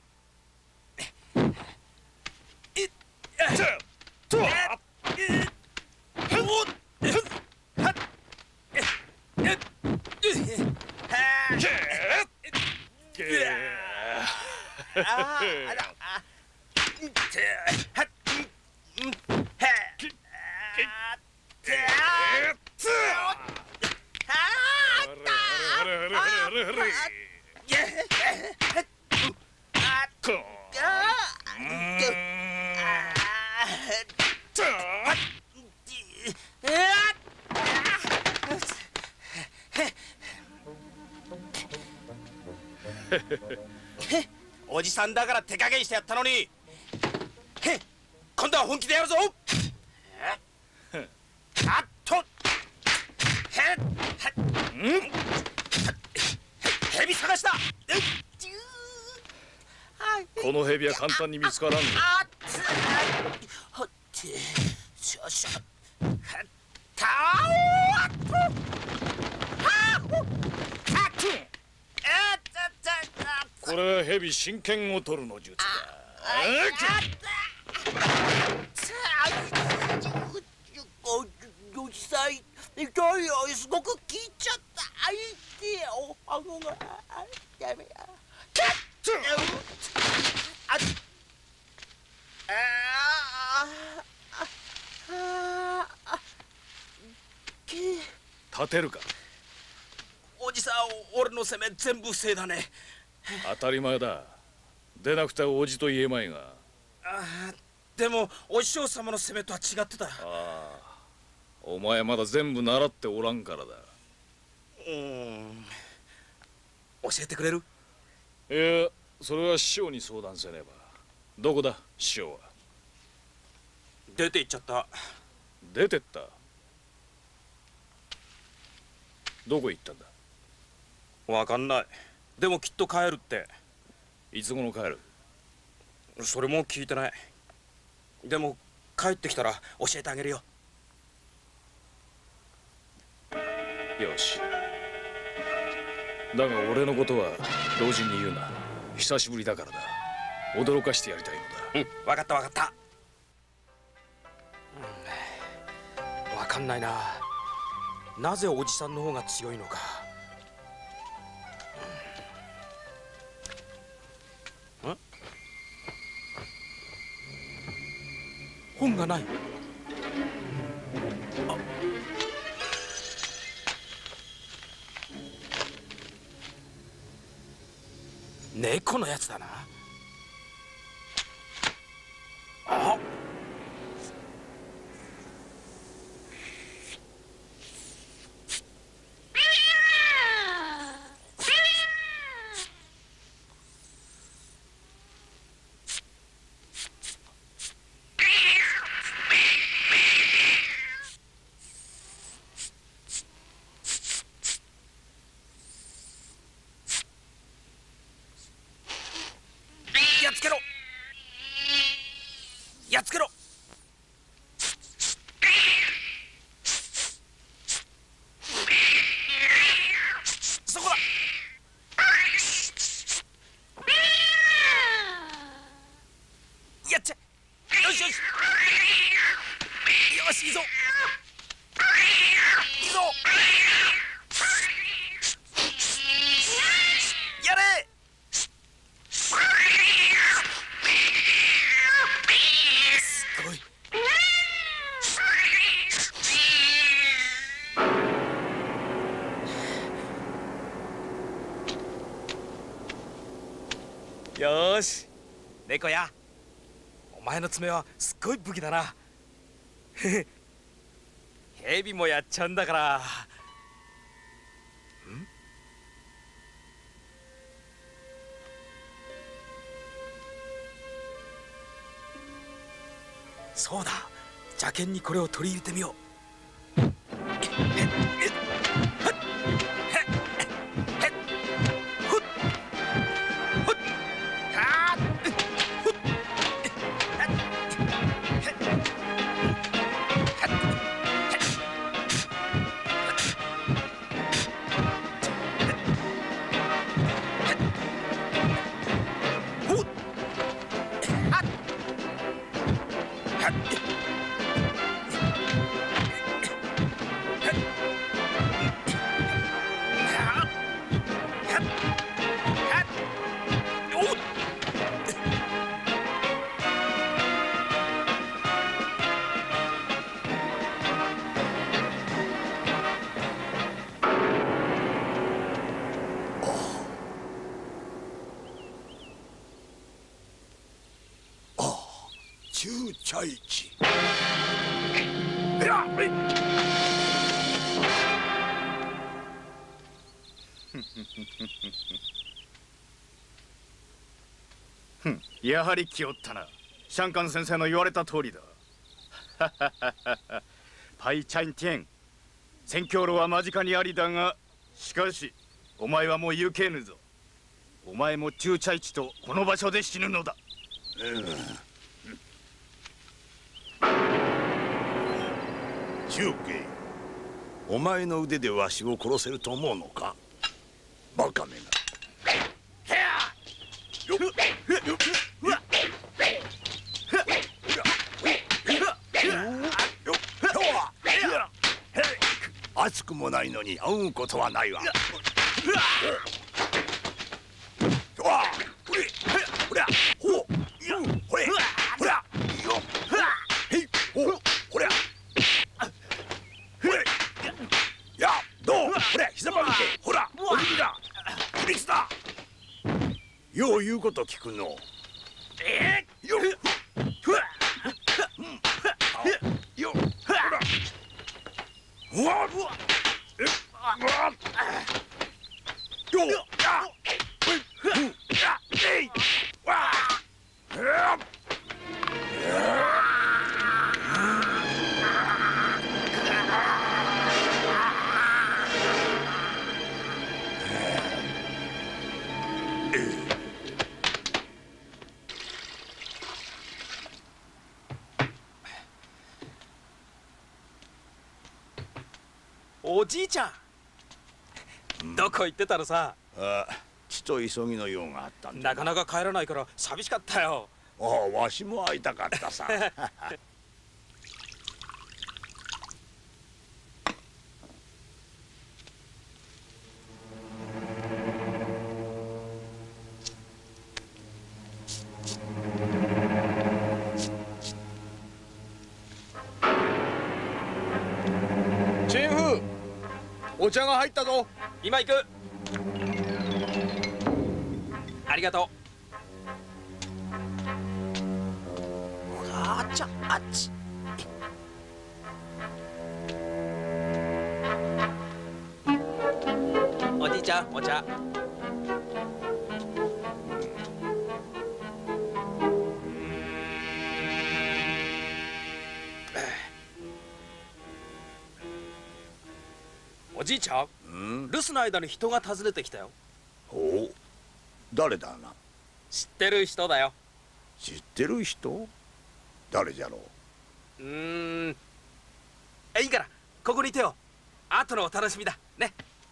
おじさんだから手加減してやったのに、今度は本気でやるぞ。あっと、蛇探した。 この蛇は簡単に見つからん。これは蛇真剣を取るの術だ。 おじさん痛いよ。すごく効いちゃった。痛いよ。顎がダメや。 立てるか？ おじさん、俺の攻め全部不正だね。 当たり前だ。 出なくておじと言えまいが。 でもお師匠様の攻めとは違ってた。 お前まだ全部習っておらんからだ。 教えてくれる？ いや、それは師匠に相談せねば。どこだ師匠は？ 出て行っちゃった。 出てった？どこ行ったんだ？ わかんない。でもきっと帰るって。 いつ頃帰る？ それも聞いてない。でも帰ってきたら教えてあげるよ。 よし。だが俺のことは老人に言うな。久しぶりだからだ。驚かしてやりたいのだ。 わかったわかった。わかんないな。なぜおじさんの方が強いのか。本がない。猫のやつだな。あっ、やっつけろ。やっつけろ。そこだ。やっちゃえ。よしよし。よし、いいぞ。いいぞ。やれ。よーし、猫や、お前の爪はすっごい武器だな。ヘビもやっちゃうんだから。そうだ、邪剣にこれを取り入れてみよう。 中茶市。 やはり来おったな。シャンカン先生の言われた通りだ。パイチャインティエン、宣教路は間近にありだが、しかしお前はもう行けぬぞ。お前も中茶市とこの場所で死ぬのだ。 中継、お前の腕でわしを殺せると思うのか、バカめが。熱くもないのに会うことはないわ。よう言うこと聞くの。 おじいちゃん、どこ行ってたのさ。 あ、ちと急ぎの用があったんだ。 なかなか帰らないから寂しかったよ。 ああ、わしも会いたかったさ。 チンフ、お茶が入ったぞ。 今行く。ありがとう。あっちゃ、あっち。おじいちゃん、お茶。おじいちゃん、留守の間に人が訪ねてきたよ。 お、誰だな。 知ってる人だよ。 知ってる人？誰じゃろう。 いいからここにいてよ。後のお楽しみだね。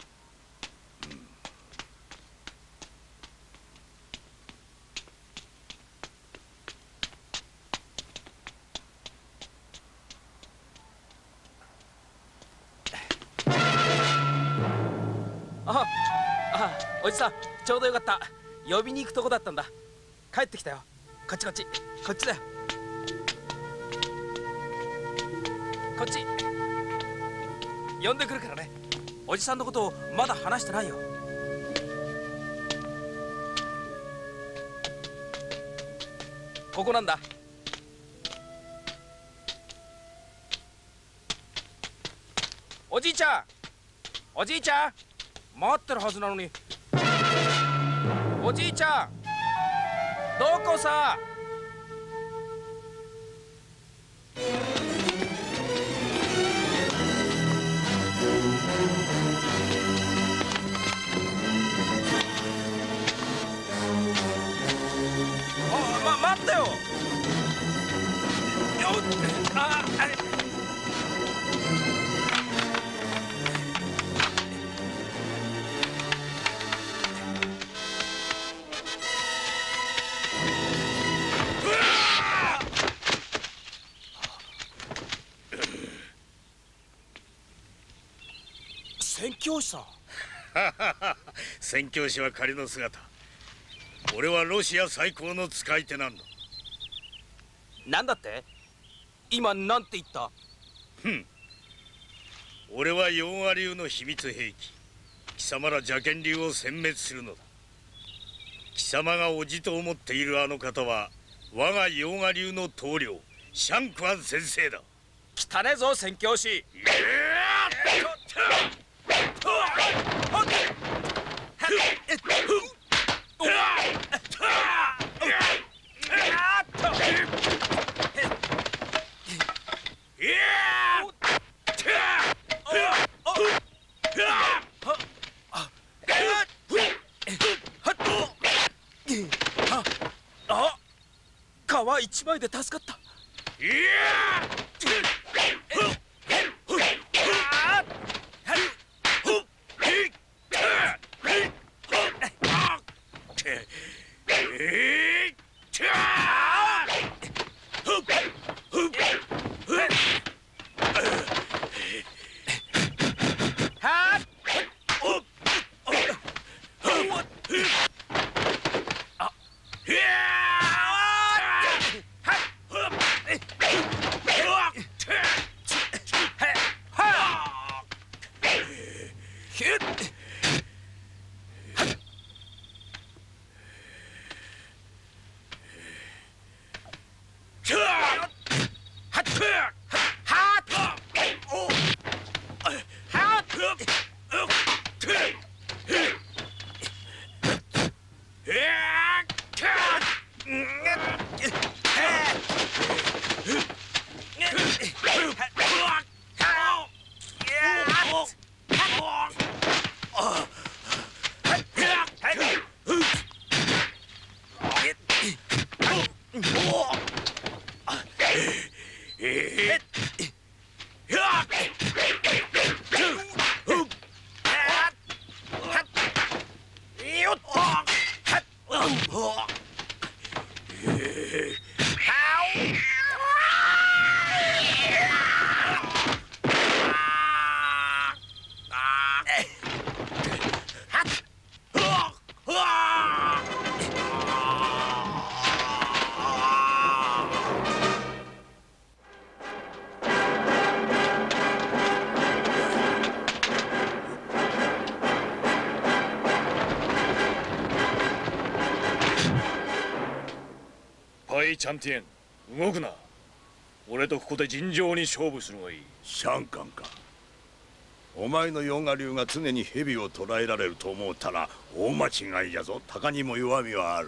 おじさん、ちょうどよかった。呼びに行くとこだったんだ。帰ってきたよ。こっちこっち、こっちだよ。こっち呼んでくるからね。おじさんのことをまだ話してないよ。ここなんだ。おじいちゃん、おじいちゃん、待ってるはずなのに。おじいちゃん、どこさ。待ってよ。よっ、宣教師さん。 宣教師は仮の姿。俺はロシア最高の使い手なんだ。 なんだって？今なんて言った？ 俺はヨガ流の秘密兵器。貴様ら邪剣流を殲滅するのだ。貴様が叔父と思っているあの方は我がヨガ流の棟梁シャンクアン先生だ。 汚ねえぞ宣教師。皮一枚で助かった。 チャンティエン、動くな。俺とここで尋常に勝負するがいい。 シャンカンか。お前のヨガ流が常に蛇を捕らえられると思ったら大間違いじゃぞ。鷹にも弱みはある。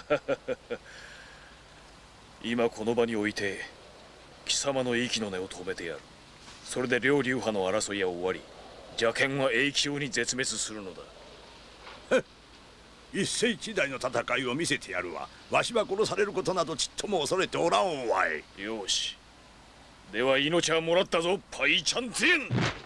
今この場において貴様の息の根を止めてやる。それで両流派の争いは終わり、邪剣は永久に絶滅するのだ。 一世一代の戦いを見せてやるわ。わしは殺されることなどちっとも恐れておらんわい。 よし、では命はもらったぞ、パイチャンティエン。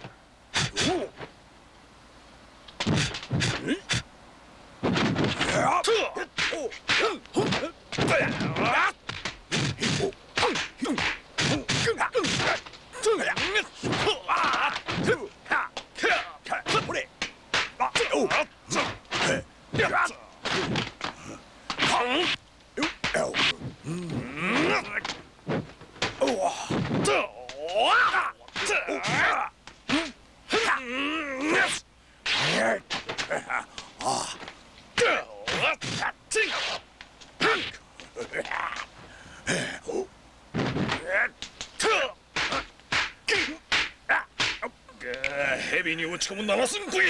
蛇に落ち込むならすんこい。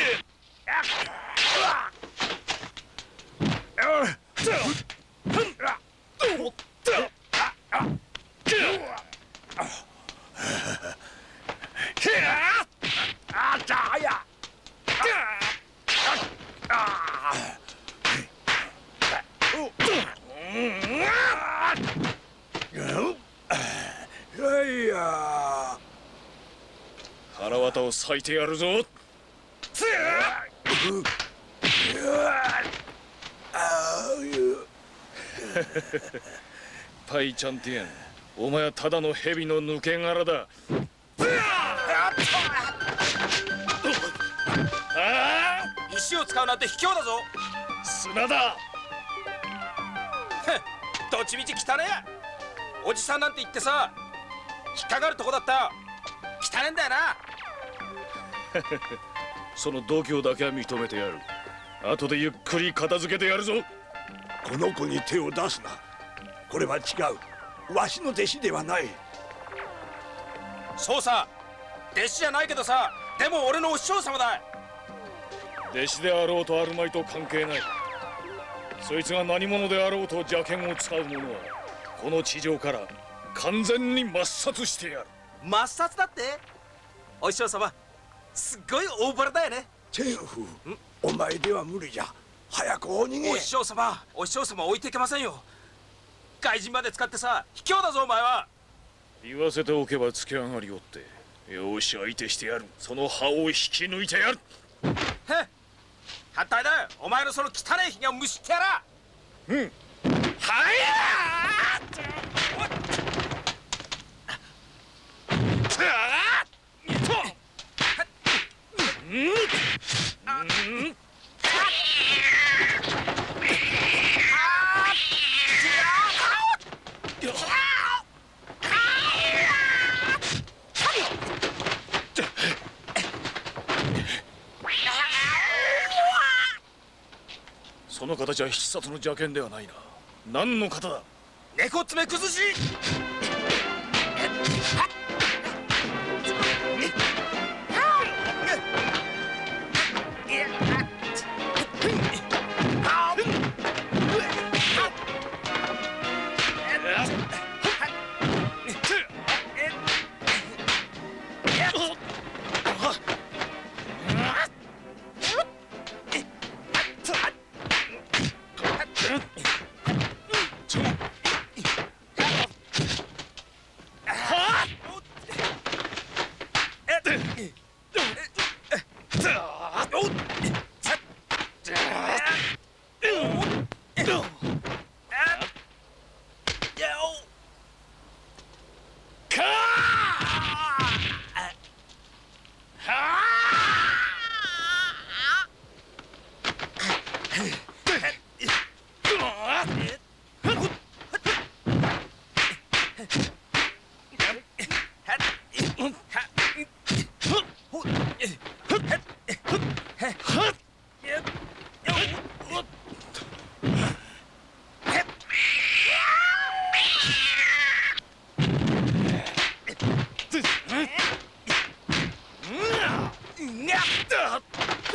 腹渡を裂いてやるぞ。パイチャンティエン、お前はただの蛇の抜け殻だ。 石を使うなんて卑怯だぞ。 砂だ。 どっちみち汚ねえ。おじさんなんて言ってさ、引っかかるとこだったよ。汚ねえんだよな。 その度胸だけは認めてやる。後でゆっくり片付けてやるぞ。 この子に手を出すな。これは違う。わしの弟子ではない。 そうさ、弟子じゃないけどさ、でも俺のお師匠様だ。 弟子であろうとあるまいと関係ない。そいつが何者であろうと邪剣を使う者はこの地上から完全に抹殺してやる。 抹殺だって？お師匠様、すっごい大腹だよね。 チェンフ、お前では無理じゃ。早くお逃げ。 お師匠様置いていけませんよ。外人まで使ってさ、卑怯だぞお前は。 言わせておけばつけ上がりおって。よし、相手してやる。その歯を引き抜いてやる。 へっ、反対だよ。お前のその汚いひげをむしってやら。 うん。 はいやその形は必殺の邪剣ではないな。何の型だ？ 猫爪崩し。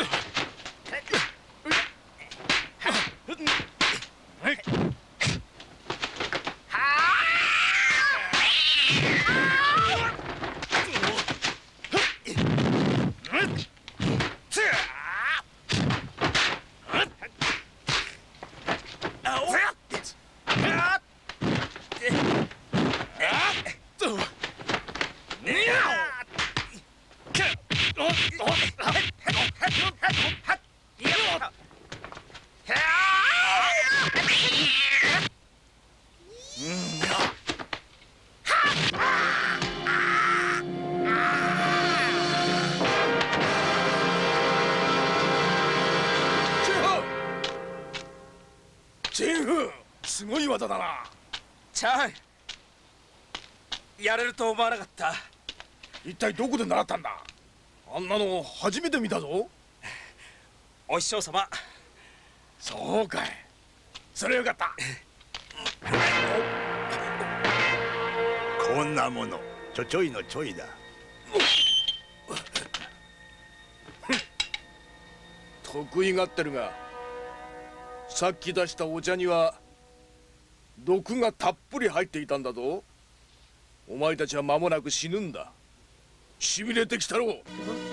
すごい技だな。 ちゃん、やれると思わなかった。 一体どこで習ったんだ。あんなの初めて見たぞ。 お師匠様。 そうかい。それよかった。 こんなものちょいのちょいだ。 得意がってるが、さっき出したお茶には毒がたっぷり入っていたんだぞ。お前たちは間もなく死ぬんだ。しびれてきたろう。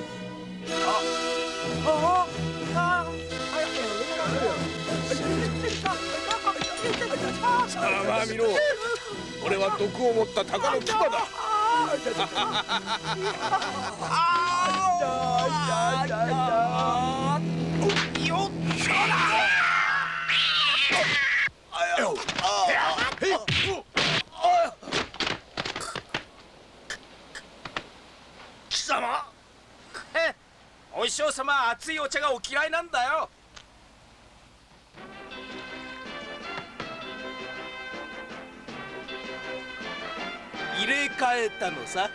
さあまあ見ろ、俺は毒を持った鷹の牙だ。よっしゃら。 貴様、お師匠様、熱いお茶がお嫌いなんだよ。入れ替えたのさ。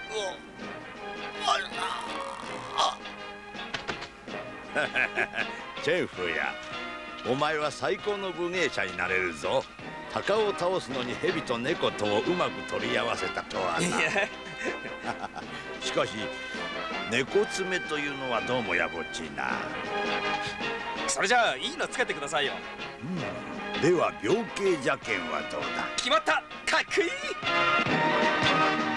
チェンフや、お前は最高の武芸者になれるぞ。鷹を倒すのに蛇と猫とをうまく取り合わせたとはな。しかし猫爪というのはどうもやぼっちいな。 それじゃあいいのつけてくださいよ。 では病形邪剣はどうだ。 決まった。かっこいい。